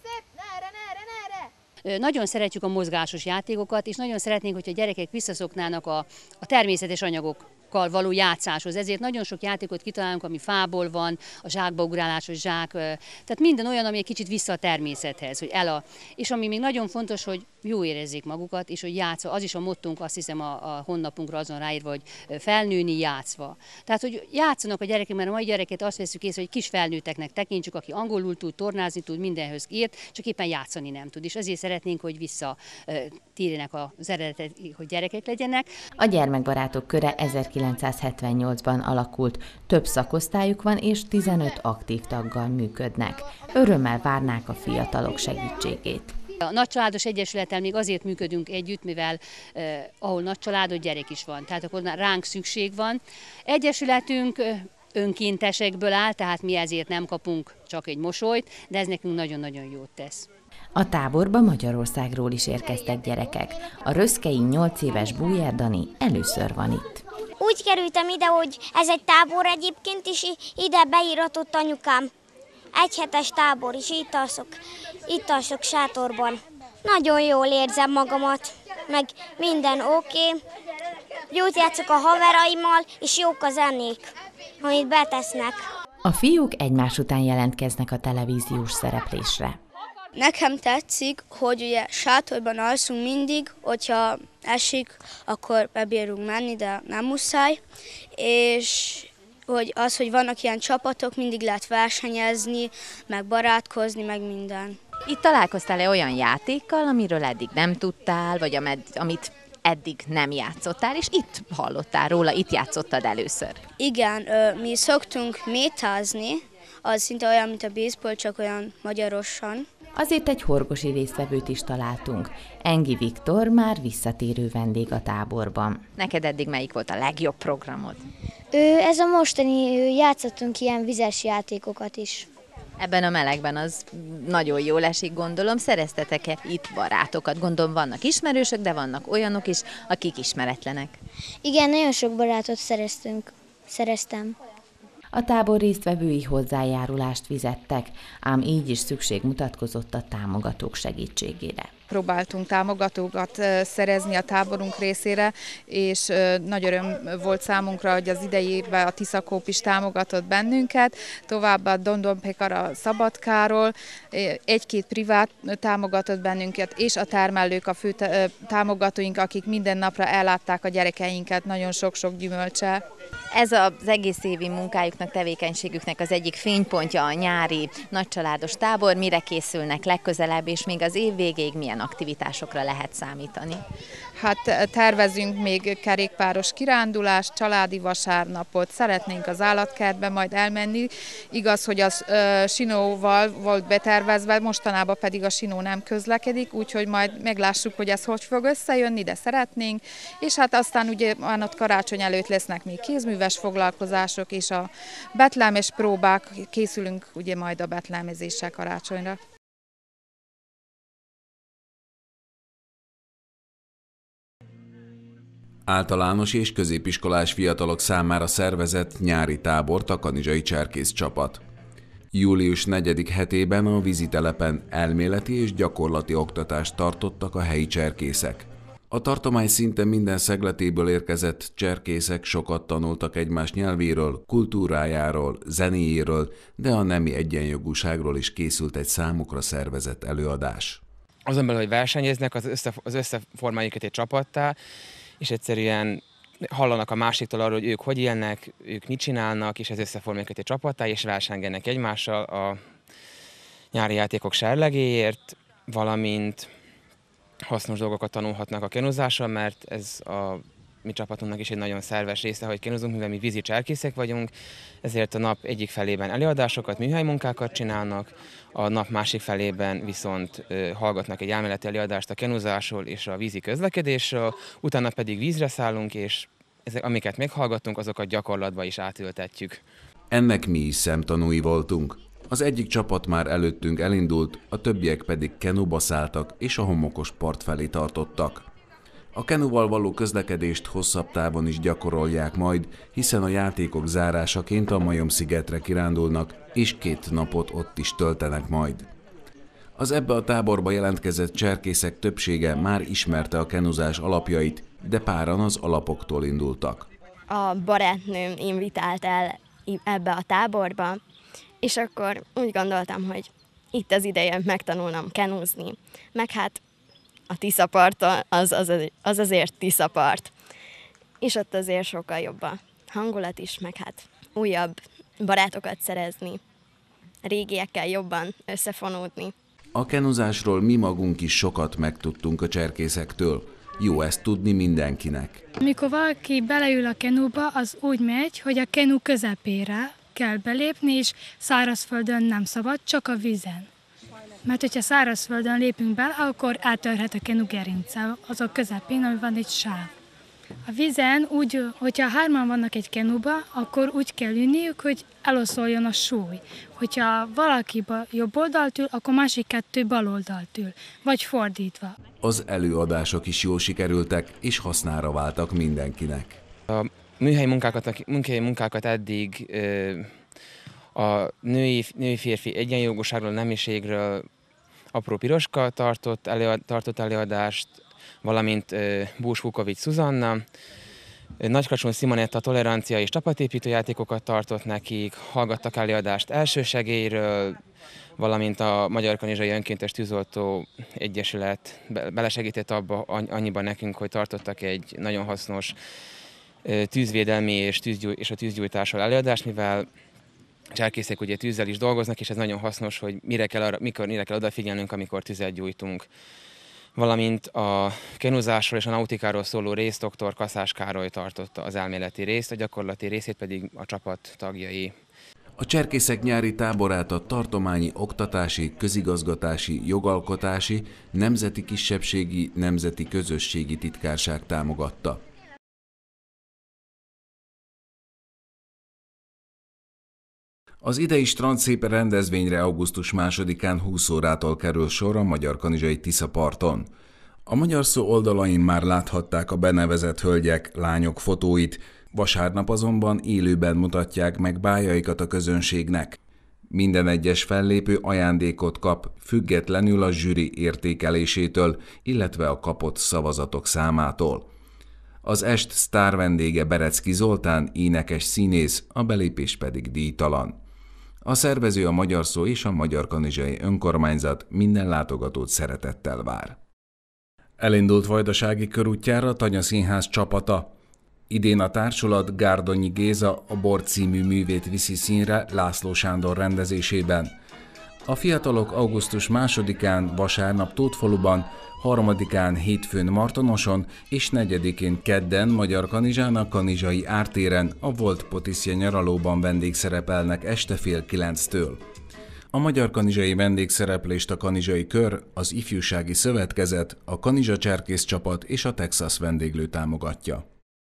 Nagyon szeretjük a mozgásos játékokat, és nagyon szeretnénk, hogy a gyerekek visszaszoknának a, a természetes anyagok való játszáshoz. Ezért nagyon sok játékot kitalálunk, ami fából van, a zsákbaugrálásos zsák, tehát minden olyan, ami egy kicsit vissza a természethez, hogy el a... És ami még nagyon fontos, hogy jó érezzék magukat, és hogy játszva, az is a mottunk, azt hiszem a, a honlapunkra azon ráírva, hogy felnőni játszva. Tehát, hogy játszanak a gyerekek, mert a mai gyereket azt veszük észre, hogy kis felnőtteknek tekintsük, aki angolul tud, tornázni tud, mindenhöz ért, csak éppen játszani nem tud. És ezért szeretnénk, hogy visszatérjenek az eredetet, hogy gyerekek legyenek. A gyermekbarátok köre ezerkilencszázhetvennyolcban alakult, több szakosztályuk van, és tizenöt aktív taggal működnek. Örömmel várnák a fiatalok segítségét. A Nagycsaládos Egyesülettel még azért működünk együtt, mivel eh, ahol nagy családot, gyerek is van, tehát akkor ránk szükség van. Egyesületünk eh, önkéntesekből áll, tehát mi ezért nem kapunk csak egy mosolyt, de ez nekünk nagyon-nagyon jót tesz. A táborba Magyarországról is érkeztek gyerekek. A röszkei nyolc éves Bújár Dani először van itt. Úgy kerültem ide, hogy ez egy tábor egyébként, és ide beíratott anyukám. Egyhetes tábor is, itt alszok, itt alszok sátorban. Nagyon jól érzem magamat, meg minden oké. Okay. Jót játszok a haveraimmal, és jók a zenék, amit betesznek. A fiúk egymás után jelentkeznek a televíziós szereplésre. Nekem tetszik, hogy ugye sátorban alszunk mindig, hogyha esik, akkor bebírunk menni, de nem muszáj. És hogy az, hogy vannak ilyen csapatok, mindig lehet versenyezni, meg barátkozni, meg minden. Itt találkoztál-e olyan játékkal, amiről eddig nem tudtál, vagy amit eddig nem játszottál, és itt hallottál róla, itt játszottad először? Igen, mi szoktunk métázni, az szinte olyan, mint a baseball, csak olyan magyarosan. Azért egy horgosi résztvevőt is találtunk. Engi Viktor már visszatérő vendég a táborban. Neked eddig melyik volt a legjobb programod? Ez a mostani, játszottunk ilyen vizes játékokat is. Ebben a melegben az nagyon jól esik, gondolom. Szereztetek-e itt barátokat? Gondolom vannak ismerősök, de vannak olyanok is, akik ismeretlenek. Igen, nagyon sok barátot szereztünk, szereztem. A tábor résztvevői hozzájárulást fizettek, ám így is szükség mutatkozott a támogatók segítségére. Próbáltunk támogatókat szerezni a táborunk részére, és nagy öröm volt számunkra, hogy az idejében a Tiszakóp is támogatott bennünket, továbbá Dondon Pekara Szabadkáról, egy-két privát támogatott bennünket, és a termelők a fő támogatóink, akik minden napra ellátták a gyerekeinket nagyon sok-sok gyümölccsel. Ez az egész évi munkájuknak, tevékenységüknek az egyik fénypontja a nyári nagycsaládos tábor. Mire készülnek legközelebb, és még az év végéig milyen aktivitásokra lehet számítani? Hát tervezünk még kerékpáros kirándulást, családi vasárnapot, szeretnénk az állatkertbe majd elmenni. Igaz, hogy az uh, Sinóval volt betervezve, mostanában pedig a Sinó nem közlekedik, úgyhogy majd meglássuk, hogy ez hogy fog összejönni, de szeretnénk. És hát aztán ugye ott karácsony előtt lesznek még kézműves foglalkozások, és a betlemes próbák, készülünk ugye majd a betlemezéssel karácsonyra. Általános és középiskolás fiatalok számára szervezett nyári tábort a kanizsai cserkész csapat. Július negyedik hetében a vízitelepen elméleti és gyakorlati oktatást tartottak a helyi cserkészek. A tartomány szinte minden szegletéből érkezett cserkészek sokat tanultak egymás nyelvéről, kultúrájáról, zenéjéről, de a nemi egyenjogúságról is készült egy számukra szervezett előadás. Azon belül, hogy versenyeznek, az, össze, az összeformáljuk egy csapattá, és egyszerűen hallanak a másiktól arról, hogy ők hogy élnek, ők mit csinálnak, és ez összeformáljuk egy csapattá, és versengenek egymással a nyári játékok serlegéért, valamint hasznos dolgokat tanulhatnak a kenuzásra, mert ez a mi csapatunknak is egy nagyon szerves része, hogy kenuzunk, mivel mi vízi cserkészek vagyunk, ezért a nap egyik felében előadásokat, műhelymunkákat csinálnak, a nap másik felében viszont ö, hallgatnak egy elméleti előadást a kenuzásról és a vízi közlekedésről, utána pedig vízre szállunk, és ezek, amiket meghallgattunk, azokat gyakorlatba is átültetjük. Ennek mi is szemtanúi voltunk. Az egyik csapat már előttünk elindult, a többiek pedig kenuba szálltak és a homokos part felé tartottak. A kenuval való közlekedést hosszabb távon is gyakorolják majd, hiszen a játékok zárásaként a Majom-szigetre kirándulnak, és két napot ott is töltenek majd. Az ebbe a táborba jelentkezett cserkészek többsége már ismerte a kenuzás alapjait, de páran az alapoktól indultak. A barátnőm invitált el ebbe a táborba, és akkor úgy gondoltam, hogy itt az ideje megtanulnom kenúzni, meg hát a Tiszaparton az, az, az azért Tiszapart. És ott azért sokkal jobb a hangulat is, meg hát újabb barátokat szerezni, régiekkel jobban összefonódni. A kenuzásról mi magunk is sokat megtudtunk a cserkészektől. Jó ezt tudni mindenkinek. Mikor valaki beleül a kenúba, az úgy megy, hogy a kenú közepére kell belépni, és szárazföldön nem szabad, csak a vízen. Mert hogyha szárazföldön lépünk bele, akkor átörhet a kenu gerince, azok közepén, ami van egy sáv. A vízen úgy, hogyha hárman vannak egy kenuba, akkor úgy kell ülniük, hogy eloszoljon a súly. Hogyha valaki jobb oldalt ül, akkor másik kettő bal oldalt ül, vagy fordítva. Az előadások is jól sikerültek, és hasznára váltak mindenkinek. A műhelyi munkákat, műhelyi munkákat eddig ö, a női, női férfi egyenjogúságról, nemiségről Apró Piroska tartott, előad, tartott előadást, valamint uh, Bús Vukovics Szuzanna. Nagykacson Simonetta tolerancia és csapatépítő játékokat tartott nekik, hallgattak előadást elsősegélyről, valamint a Magyar Kanizsai Önkéntes Tűzoltó Egyesület belesegített abba annyiban nekünk, hogy tartottak egy nagyon hasznos uh, tűzvédelmi és, tűzgyújt, és a tűzgyújtásról előadást, mivel cserkészek ugye tűzzel is dolgoznak, és ez nagyon hasznos, hogy mire kell, arra, mikor, mire kell odafigyelnünk, amikor tüzet gyújtunk. Valamint a kenuzásról és a nautikáról szóló részt dr. Kaszás Károly tartotta az elméleti részt, a gyakorlati részét pedig a csapat tagjai. A cserkészek nyári táborát a tartományi oktatási, közigazgatási, jogalkotási, nemzeti kisebbségi, nemzeti közösségi titkárság támogatta. Az idei Strandszépe rendezvényre augusztus másodikán húsz órától kerül sor a Magyar-Kanizsai Tiszaparton. A Magyar Szó oldalain már láthatták a benevezett hölgyek, lányok fotóit, Vasárnap azonban élőben mutatják meg bájaikat a közönségnek. Minden egyes fellépő ajándékot kap, függetlenül a zsűri értékelésétől, illetve a kapott szavazatok számától. Az est sztár vendége Berecki Zoltán, énekes színész, a belépés pedig díjtalan. A szervező a Magyar Szó és a Magyarkanizsai Önkormányzat minden látogatót szeretettel vár. Elindult Vajdasági körútjára a Tanya Színház csapata. Idén a társulat Gárdonyi Géza a Bor című művét viszi színre László Sándor rendezésében. A fiatalok augusztus másodikán vasárnap Tótfaluban, harmadikán hétfőn Martonoson és negyedikén kedden Magyarkanizsán a Kanizsai ártéren a Volt Potiszje nyaralóban vendégszerepelnek este fél kilenctől. A magyarkanizsai vendégszereplést a Kanizsai Kör, az Ifjúsági Szövetkezet, a Kanizsa Cserkész csapat és a Texas vendéglő támogatja.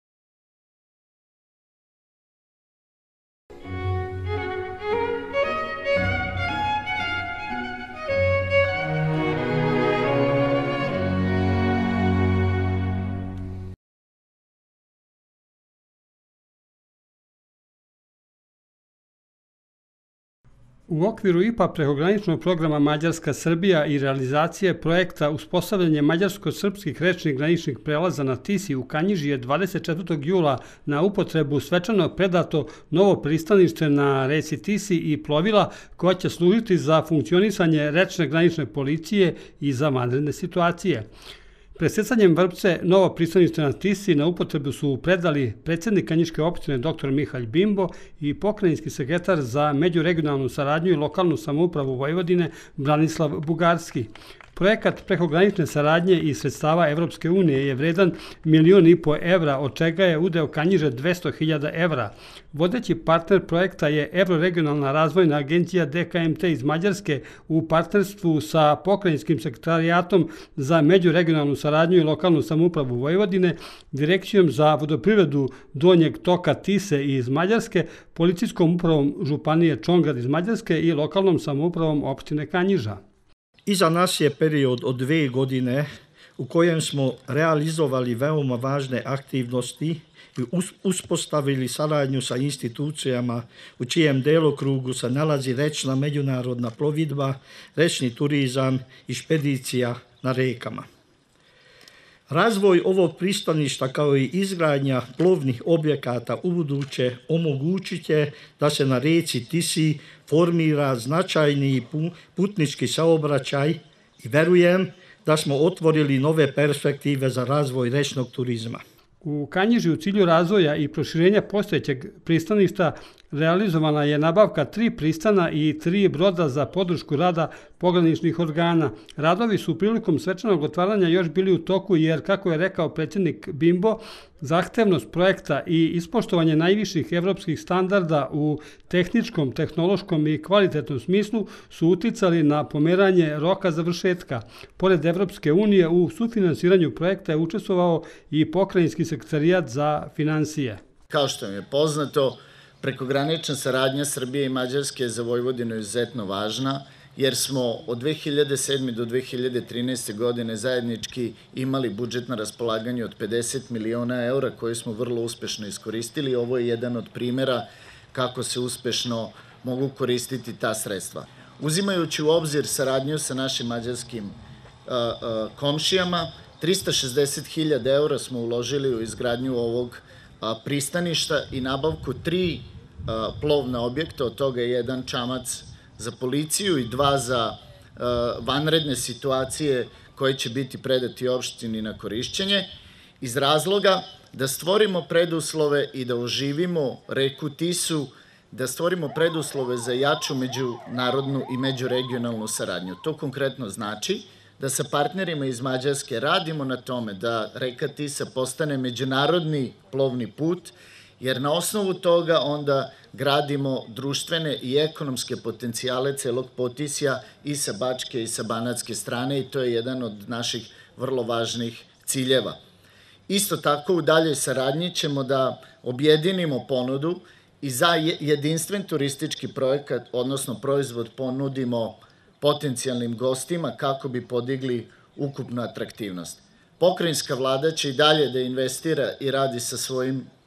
U okviru I P A prekograničnog programa Mađarska-Srbija i realizacije projekta uspostavljanje mađarsko-srpskih rečnih graničnih prelaza na Tisi u Kanjiži je dvadeset četvrtog jula na upotrebu svečano predato novo pristanište na reci Tisi i plovila koja će služiti za funkcionisanje rečne granične policije i za vanredne situacije. Presjecanjem vrpce novo pristanište na Tisi na upotrebu su predali predsjednik Kanjiške opštine dr Mihalj Bimbo i pokrajinski sekretar za međuregionalnu saradnju i lokalnu samoupravu Vojvodine Branislav Bugarski. Projekat prekogranične saradnje i sredstava Evropske unije je vredan milion i po evra, od čega je udeo Kanjiže dvesta hiljada evra. Vodeći partner projekta je Evroregionalna razvojna agencija D K M T iz Mađarske u partnerstvu sa pokrajinskim sekretarijatom za međuregionalnu saradnju i lokalnu samoupravu Vojvodine, Direkcijom za vodoprivredu Donjeg toka Tise iz Mađarske, Policijskom upravom Županije Čongrad iz Mađarske i lokalnom samoupravom opštine Kanjiža. Iza nas je period od dve godine u kojem smo realizovali veoma važne aktivnosti i uspostavili saradnju sa institucijama u čijem delokrugu se nalazi rečna međunarodna plovidba, rečni turizam i špedicija na rekama. Razvoj ovog pristaništa kao i izgradnja plovnih objekata ubuduće omogućit će da se na reci Tisi formira značajni putnički saobraćaj i verujem da smo otvorili nove perspektive za razvoj rečnog turizma. U Kanjiži u cilju razvoja i proširenja postojećeg pristaništa realizovana je nabavka tri pristana i tri broda za podršku rada pograničnih organa. Radovi su prilikom svečanog otvaranja još bili u toku jer, kako je rekao predsjednik Bimbo, zahtevnost projekta i ispoštovanje najviših evropskih standarda u tehničkom, tehnološkom i kvalitetnom smislu su uticali na pomeranje roka završetka. Pored Evropske unije u sufinansiranju projekta je učestvovao i pokrajinski sekretarijat za finansije. Kao što mi je poznato, prekogranična saradnja Srbije i Mađarske je za Vojvodinu izuzetno važna, jer smo od dve hiljade sedme do dve hiljade trinaeste. godine zajednički imali budžet na raspolaganju od pedeset miliona eura koje smo vrlo uspešno iskoristili. Ovo je jedan od primjera kako se uspešno mogu koristiti ta sredstva. Uzimajući u obzir saradnju sa našim mađarskim komšijama, trista šezdeset hiljada eura smo uložili u izgradnju ovog pristaništa i nabavku tri plovna objekta, od toga je jedan čamac za policiju i dva za vanredne situacije koje će biti predati opštini na korišćenje, iz razloga da stvorimo preduslove i da oživimo reku Tisu, da stvorimo preduslove za jaču međunarodnu i međuregionalnu saradnju. To konkretno znači da sa partnerima iz Mađarske radimo na tome da reka Tisa postane međunarodni plovni put, jer na osnovu toga onda gradimo društvene i ekonomske potencijale celog Potisja i sa bačke i sa banatske strane i to je jedan od naših vrlo važnih ciljeva. Isto tako u daljoj saradnji ćemo da objedinimo ponudu i za jedinstven turistički projekat, odnosno proizvod, ponudimo potencijalnim gostima kako bi podigli ukupnu atraktivnost. Pokrajinska vlada će i dalje da investira i radi sa svojim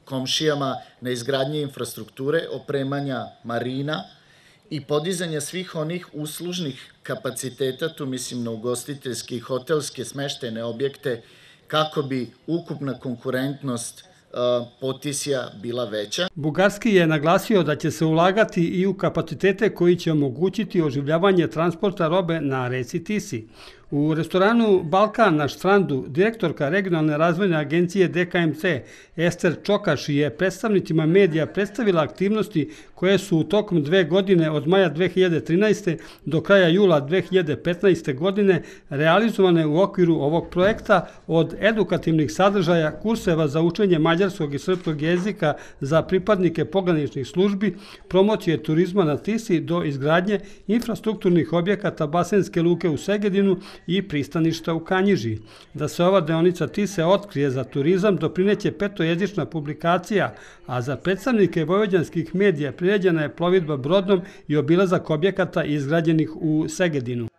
komšijama na izgradnji infrastrukture, opremanja marina i podizanja svih onih uslužnih kapaciteta, tu mislim na ugostiteljske i hotelske smeštajne objekte, kako bi ukupna konkurentnost Potisja bila veća. Bugarski je naglasio da će se ulagati i u kapacitete koji će omogućiti oživljavanje transporta robe na reci Tisi. U restoranu Balkan na Štrandu direktorka regionalne razvojne agencije D K M C Ester Čokaš je predstavnicima medija predstavila aktivnosti koje su u tokom dve godine od maja dve hiljade trinaeste. do kraja jula dve hiljade petnaeste. godine realizovane u okviru ovog projekta, od edukativnih sadržaja, kurseva za učenje mađarskog i srpskog jezika za pripadnike pograničnih službi, promocije turizma na Tisi do izgradnje infrastrukturnih objekata Basenske luke u Segedinu i pristaništa u Kanjiži. Da se ova deonica Tise otkrije za turizam doprineće petojezična publikacija, a za predstavnike vojvođanskih medija priređena je plovidba brodom i obilazak objekata izgrađenih u Segedinu.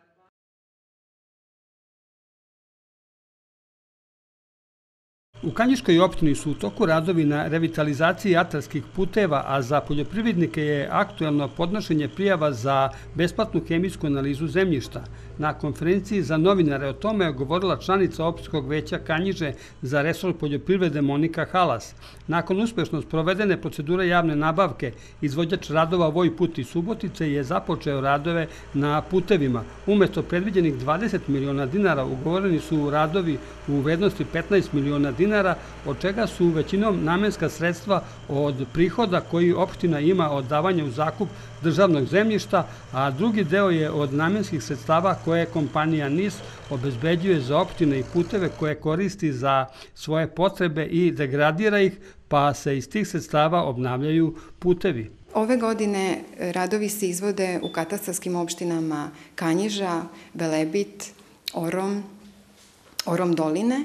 U Kanjiškoj opštini su u toku radovi na revitalizaciji atarskih puteva, a za poljoprivrednike je aktuelno podnošenje prijava za besplatnu hemijsku analizu zemljišta. Na konferenciji za novinare o tome je govorila članica opštinskog veća Kanjiže za resor poljoprivrede Monika Halas. Nakon uspešno sprovedene procedure javne nabavke, izvođač radova Vojput iz Subotice je započeo radove na putevima. Umesto predviđenih dvadeset miliona dinara ugovoreni su radovi u vrednosti petnaest miliona dinara, od čega su većinom namenska sredstva od prihoda koji opština ima od davanja u zakup državnog zemljišta, a drugi deo je od namenskih sredstava koje kompanija N I S obezbeđuje za opštine i puteve koje koristi za svoje potrebe i degradira ih, pa se iz tih sredstava obnavljaju putevi. Ove godine radovi se izvode u katastarskim opštinama Kanjiža, Velebit, Orom, Orom Doline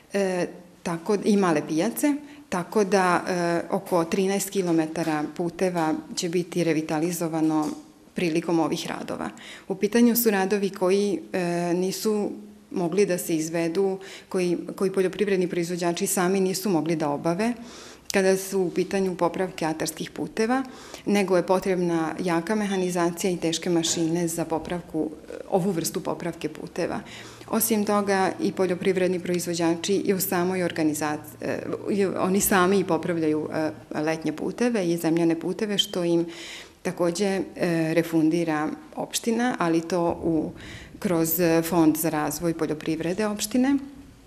tako, i Male Pijace, tako da e, oko trinaest kilometara puteva će biti revitalizovano prilikom ovih radova. U pitanju su radovi koji e, nisu mogli da se izvedu, koji, koji poljoprivredni proizvođači sami nisu mogli da obave, kada su u pitanju popravke atarskih puteva, nego je potrebna jaka mehanizacija i teške mašine za popravku, ovu vrstu popravke puteva. Osim toga, i poljoprivredni proizvođači i u samoj organizaciji, oni sami i popravljaju letnje puteve i zemljane puteve, što im takođe refundira opština, ali to u, kroz Fond za razvoj poljoprivrede opštine.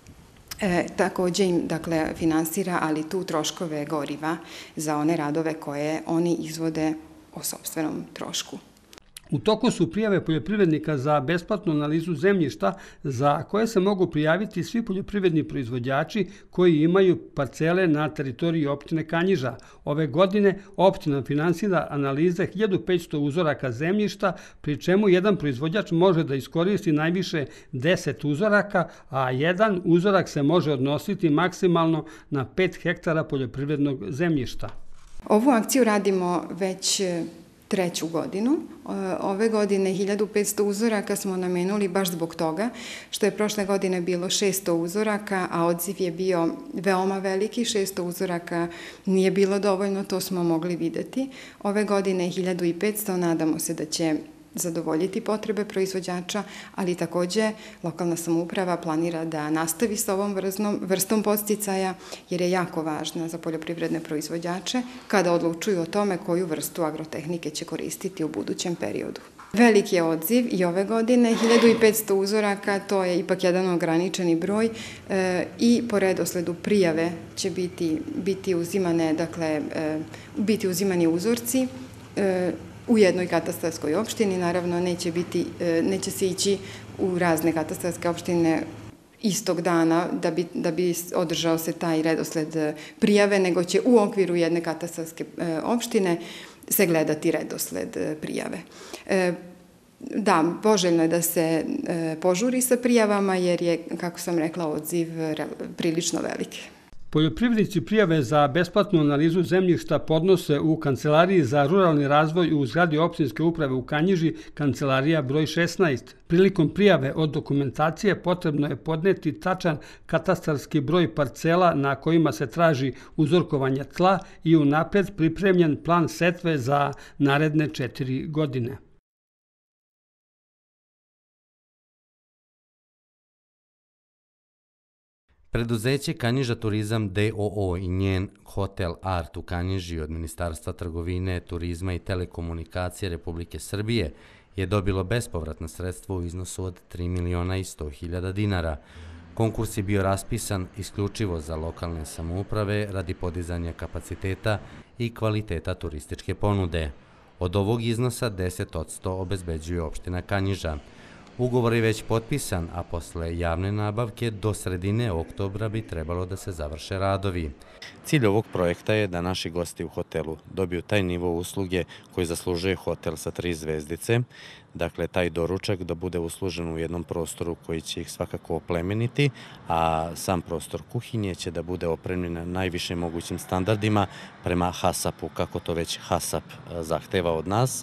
E, takođe im, dakle, finansira, ali tu troškove goriva za one radove koje oni izvode o sopstvenom trošku. U toku su prijave poljoprivrednika za besplatnu analizu zemljišta, za koje se mogu prijaviti svi poljoprivredni proizvođači koji imaju parcele na teritoriji opštine Kanjiža. Ove godine opština finansira analize hiljadu petsto uzoraka zemljišta, pri čemu jedan proizvođač može da iskoristi najviše deset uzoraka, a jedan uzorak se može odnositi maksimalno na pet hektara poljoprivrednog zemljišta. Ovu akciju radimo već treću godinu. Ove godine hiljadu petsto uzoraka smo namenuli baš zbog toga što je prošle godine bilo šesto uzoraka, a odziv je bio veoma veliki. šesto uzoraka nije bilo dovoljno, to smo mogli videti. Ove godine hiljadu petsto, nadamo se da će zadovoljiti potrebe proizvođača, ali takođe lokalna samouprava planira da nastavi sa ovom vrstom, vrstom podsticaja, jer je jako važna za poljoprivredne proizvođače kada odlučuju o tome koju vrstu agrotehnike će koristiti u budućem periodu. Veliki je odziv i ove godine, hiljadu petsto uzoraka, to je ipak jedan ograničeni broj e, i po redosledu prijave će biti, biti uzimane, dakle, e, biti uzimani uzorci, e, u jednoj katastarskoj opštini, naravno neće biti, neće se ići u razne katastarske opštine istog dana da bi, da bi održao se taj redosled prijave, nego će u okviru jedne katastarske opštine se gledati redosled prijave. Da, poželjno je da se požuri sa prijavama jer je, kako sam rekla, odziv prilično veliki. Poljoprivrednici prijave za besplatnu analizu zemljišta podnose u Kancelariji za ruralni razvoj u zgradi opštinske uprave u Kanjiži, kancelarija broj šesnaest. Prilikom prijave od dokumentacije potrebno je podneti tačan katastarski broj parcela na kojima se traži uzorkovanje tla i unapred pripremljen plan setve za naredne četiri godine. Preduzeće Kanjiža Turizam d o o i njen Hotel Art u Kanjiži od Ministarstva trgovine, turizma i telekomunikacije Republike Srbije je dobilo bespovratna sredstva u iznosu od tri miliona i sto hiljada dinara. Konkurs je bio raspisan isključivo za lokalne samouprave radi podizanja kapaciteta i kvaliteta turističke ponude. Od ovog iznosa deset posto obezbeđuje opština Kanjiža. Ugovor je već potpisan, a posle javne nabavke do sredine oktobra bi trebalo da se završe radovi. Cilj ovog projekta je da naši gosti u hotelu dobiju taj nivo usluge koji zaslužuje hotel sa tri zvezdice, dakle taj doručak da bude uslužen u jednom prostoru koji će ih svakako oplemeniti, a sam prostor kuhinje će da bude opremljen na najvišim mogućim standardima prema hasapu, kako to već hasap zahteva od nas.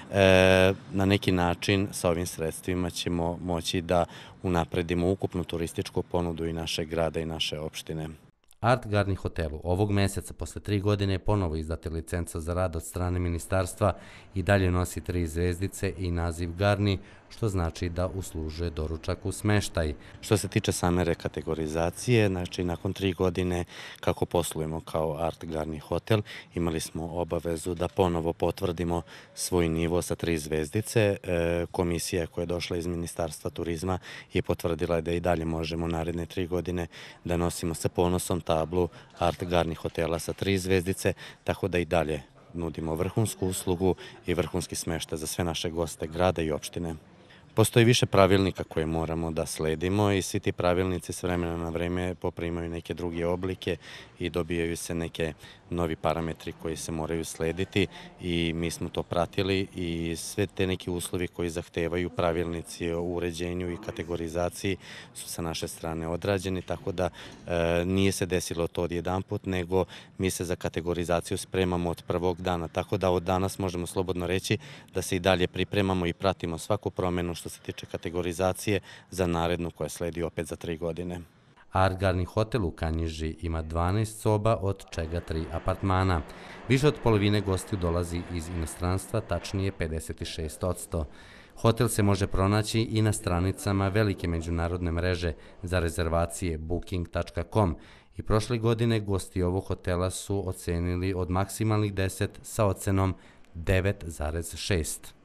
E, na neki način sa ovim sredstvima ćemo moći da unapredimo ukupnu turističku ponudu i našeg grada i naše opštine. Art Garni hotelu ovog meseca posle tri godine je ponovo izdata licenca za rad od strane ministarstva i dalje nosi tri zvezdice i naziv Garni, što znači da uslužuje doručak u smeštaj. Što se tiče same rekategorizacije, znači nakon tri godine kako poslujemo kao Art Garni hotel, imali smo obavezu da ponovo potvrdimo svoj nivo sa tri zvezdice. E, komisija koja je došla iz Ministarstva turizma je potvrdila da i dalje možemo naredne tri godine da nosimo sa ponosom tablu Art Garni hotela sa tri zvezdice, tako da i dalje nudimo vrhunsku uslugu i vrhunski smeštaj za sve naše goste grada i opštine. Postoji više pravilnika koje moramo da sledimo i svi ti pravilnici s vremena na vreme poprimaju neke druge oblike i dobijaju se neke novi parametri koji se moraju slediti i mi smo to pratili i sve te neki uslovi koji zahtevaju pravilnici o uređenju i kategorizaciji su sa naše strane odrađeni, tako da e, nije se desilo to odjedanput, nego mi se za kategorizaciju spremamo od prvog dana, tako da od danas možemo slobodno reći da se i dalje pripremamo i pratimo svaku promenu što se tiče kategorizacije za narednu koja sledi opet za tri godine. Art Garni hotel u Kanjiži ima dvanaest soba, od čega tri apartmana. Više od polovine gostiju dolazi iz inostranstva, tačnije pedeset šest posto. Hotel se može pronaći i na stranicama velike međunarodne mreže za rezervacije booking tačka com i prošle godine gosti ovog hotela su ocenili od maksimalnih deset sa ocenom devet zarez šest.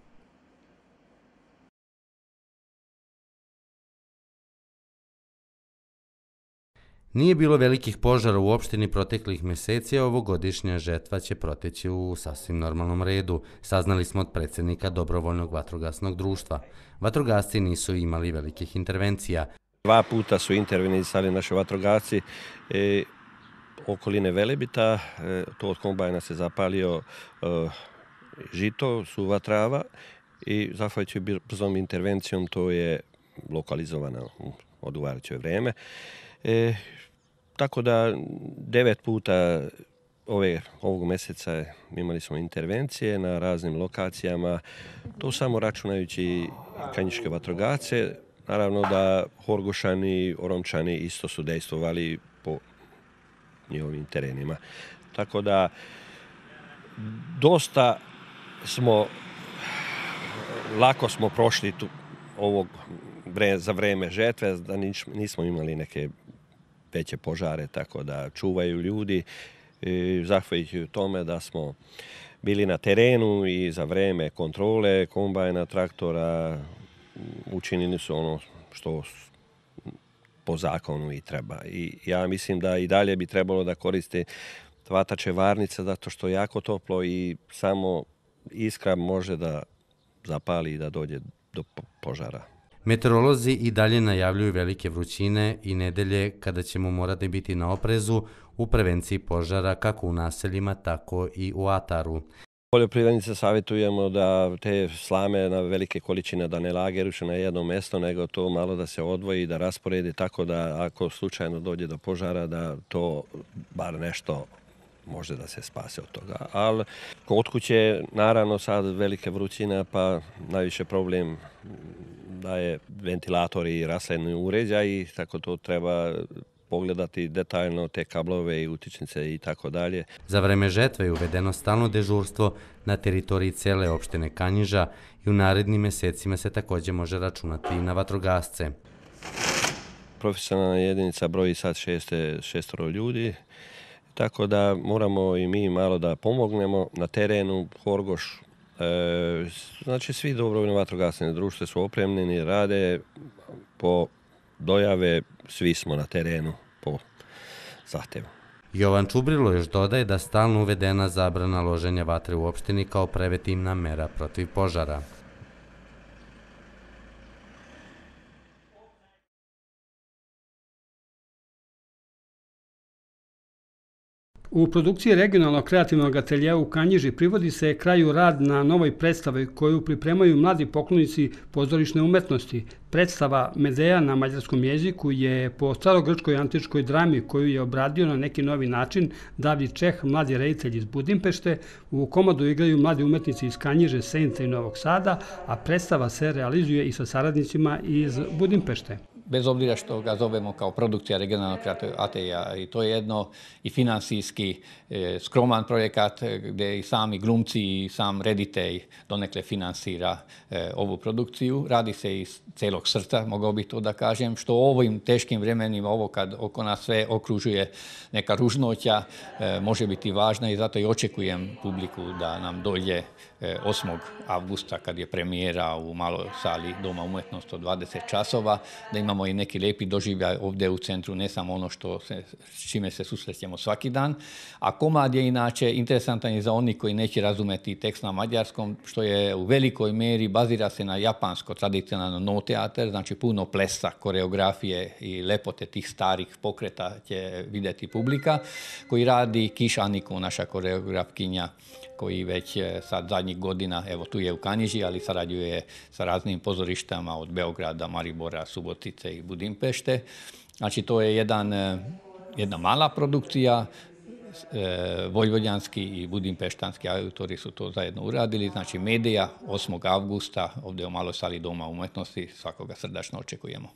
Nije bilo velikih požara u opštini proteklih meseci, a ovogodišnja žetva će proteći u sasvim normalnom redu, saznali smo od predsednika Dobrovoljnog vatrogasnog društva. Vatrogasci nisu imali velikih intervencija. Dva puta su intervenisali naši vatrogasci e, okoline Velebita, e, to od kombajna se zapalio e, žito, suva trava i zahvaljujući brzom intervencijom to je lokalizovano u odgovarajuće vreme. E, tako da devet puta ove, ovog meseca imali smo intervencije na raznim lokacijama, to samo računajući kanjiške vatrogasce. Naravno da Horgošani, Oromčani isto su dejstvovali po njihovim terenima. Tako da dosta smo, lako smo prošli tu, ovog za vreme žetve, da nismo imali neke veće požare, tako da čuvaju ljudi. Zahvaljujući tome da smo bili na terenu i za vreme kontrole kombajna, traktora, učinili su ono što po zakonu i treba. I ja mislim da i dalje bi trebalo da koriste hvatače varnice, zato što je jako toplo i samo iskra može da zapali i da dođe do požara. Meteorolozi i dalje najavljuju velike vrućine i nedelje kada ćemo morati biti na oprezu u prevenciji požara kako u naseljima, tako i u ataru. Poljoprivrednice savjetujemo da te slame na velike količine da ne lageruše na jedno mesto, nego to malo da se odvoji, da rasporedi tako da ako slučajno dođe do požara da to bar nešto može da se spase od toga. Ali kod kuće naravno sad velike vrućina pa najviše problem da je ventilator i rasledni uređaj, tako to treba pogledati detaljno te kablove i utičnice i tako dalje. Za vreme žetve je uvedeno stalno dežurstvo na teritoriji cele opštine Kanjiža i u narednim mesecima se također može računati i na vatrogasce. Profesionalna jedinica broji sad šestoro ljudi, tako da moramo i mi malo da pomognemo na terenu. Horgoš, e, znači svi dobrovoljno vatrogasne društva su opremljeni, rade po dojave, svi smo na terenu po zahtevu. Jovan Čubrilo još dodaje da stalno uvedena zabrana loženja vatre u opštini kao preventivna mera protiv požara. U produkciji regionalnog kreativnog ateljeja u Kanjiži privodi se kraju rad na novoj predstavi koju pripremaju mladi poklonici pozorišne umetnosti. Predstava Medeja na mađarskom jeziku je po starogrčkoj antičkoj drami koju je obradio na neki novi način David Čeh, mladi reditelj iz Budimpešte. U komadu igraju mladi umetnici iz Kanjiže, Sente i Novog Sada, a predstava se realizuje i sa saradnicima iz Budimpešte. Bez obzira što ga zovemo kao produkcija regionalnog kreativnog ateljeja, i to je jedno i finansijski e, skroman projekat gdje i sami glumci i sam reditelj donekle finansira e, ovu produkciju. Radi se iz celog srca, mogao bih to da kažem, što u ovim teškim vremenima, ovo kad oko nas sve okružuje neka ružnoća, e, može biti važna i zato i očekujem publiku da nam dođe osmog avgusta kad je premijera u maloj sali Doma umetnosti od dvadeset časova, da imamo i neki lijepi doživljaj ovdje u centru, ne samo ono što se, s čime se susrećemo svaki dan. A komad je inače interesantan i za oni koji neće razumeti tekst na mađarskom, što je u velikoj meri bazira se na japansko tradicionalno no teater, znači puno plesa, koreografije i lepote tih starih pokreta će vidjeti publika, koji radi Kiš Aniko, naša koreografkinja, koji već sad zadnjih godina, evo tu je u Kanjiži, ali sarađuje sa raznim pozorištama od Beograda, Maribora, Subotice i Budimpešte. Znači to je jedan, jedna mala produkcija, vojvođanski i budimpeštanski autori su to zajedno uradili. Znači Medeja osmog avgusta ovdje u maloj sali Doma umetnosti, svakoga srdačno očekujemo.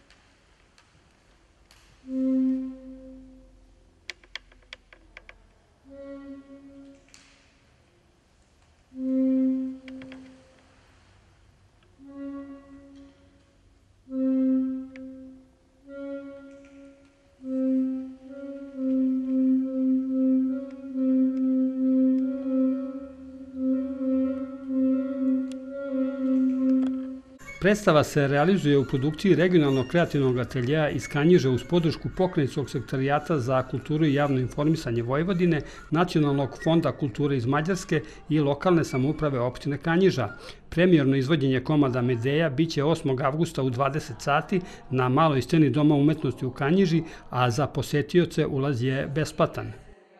Predstava se realizuje u produkciji regionalnog kreativnog ateljeja iz Kanjiže uz podršku Pokrajinskog sekretarijata za kulturu i javno informisanje Vojvodine, Nacionalnog fonda kulture iz Mađarske i lokalne samouprave opštine Kanjiža. Premijerno izvođenje komada Medeja biće osmog avgusta u dvadeset sati na maloj sceni Doma umetnosti u Kanjiži, a za posetioce ulaz je besplatan.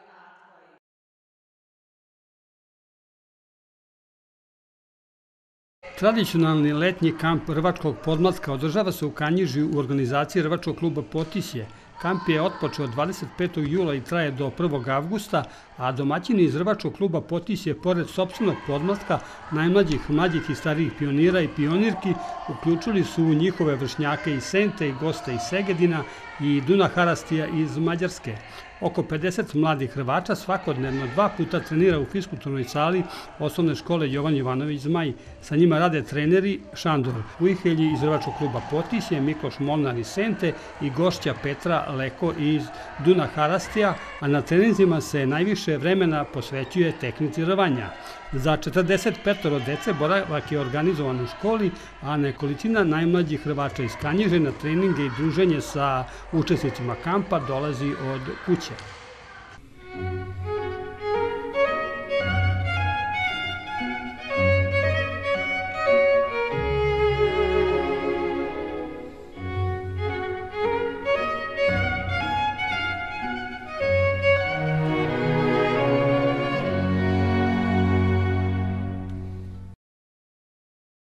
Tradicionalni letnji kamp Rvačkog podmlatka održava se u Kanjiži u organizaciji Rvačkog kluba Potisje. Kamp je otpočeo dvadeset petog jula i traje do prvog avgusta, a domaćini iz Rvačkog kluba Potisje, pored sopstvenog podmlatka, najmlađih, mlađih i starijih pionira i pionirki, uključili su njihove vršnjake iz Sente i goste iz Segedina i Duna Harastija iz Mađarske. Oko pedeset mladih Hrvača svakodnevno dva puta trenira u fiskulturnoj sali osnovne škole Jovan Jovanović Zmaj. Sa njima rade treneri Šandor Ujhelji iz Rvačkog kluba Potisje, Mikloš Molnar iz Sente i gošća Petra Leko iz Duna Harastija, a na treninzima se najviše vremena posvećuje tehnici rvanja. Za četrdeset petoro dece boravak je organizovan u školi, a nekolicina najmlađih Hrvača iz Kanjiže na treninge i druženje sa učesnicima kampa dolazi od kuće.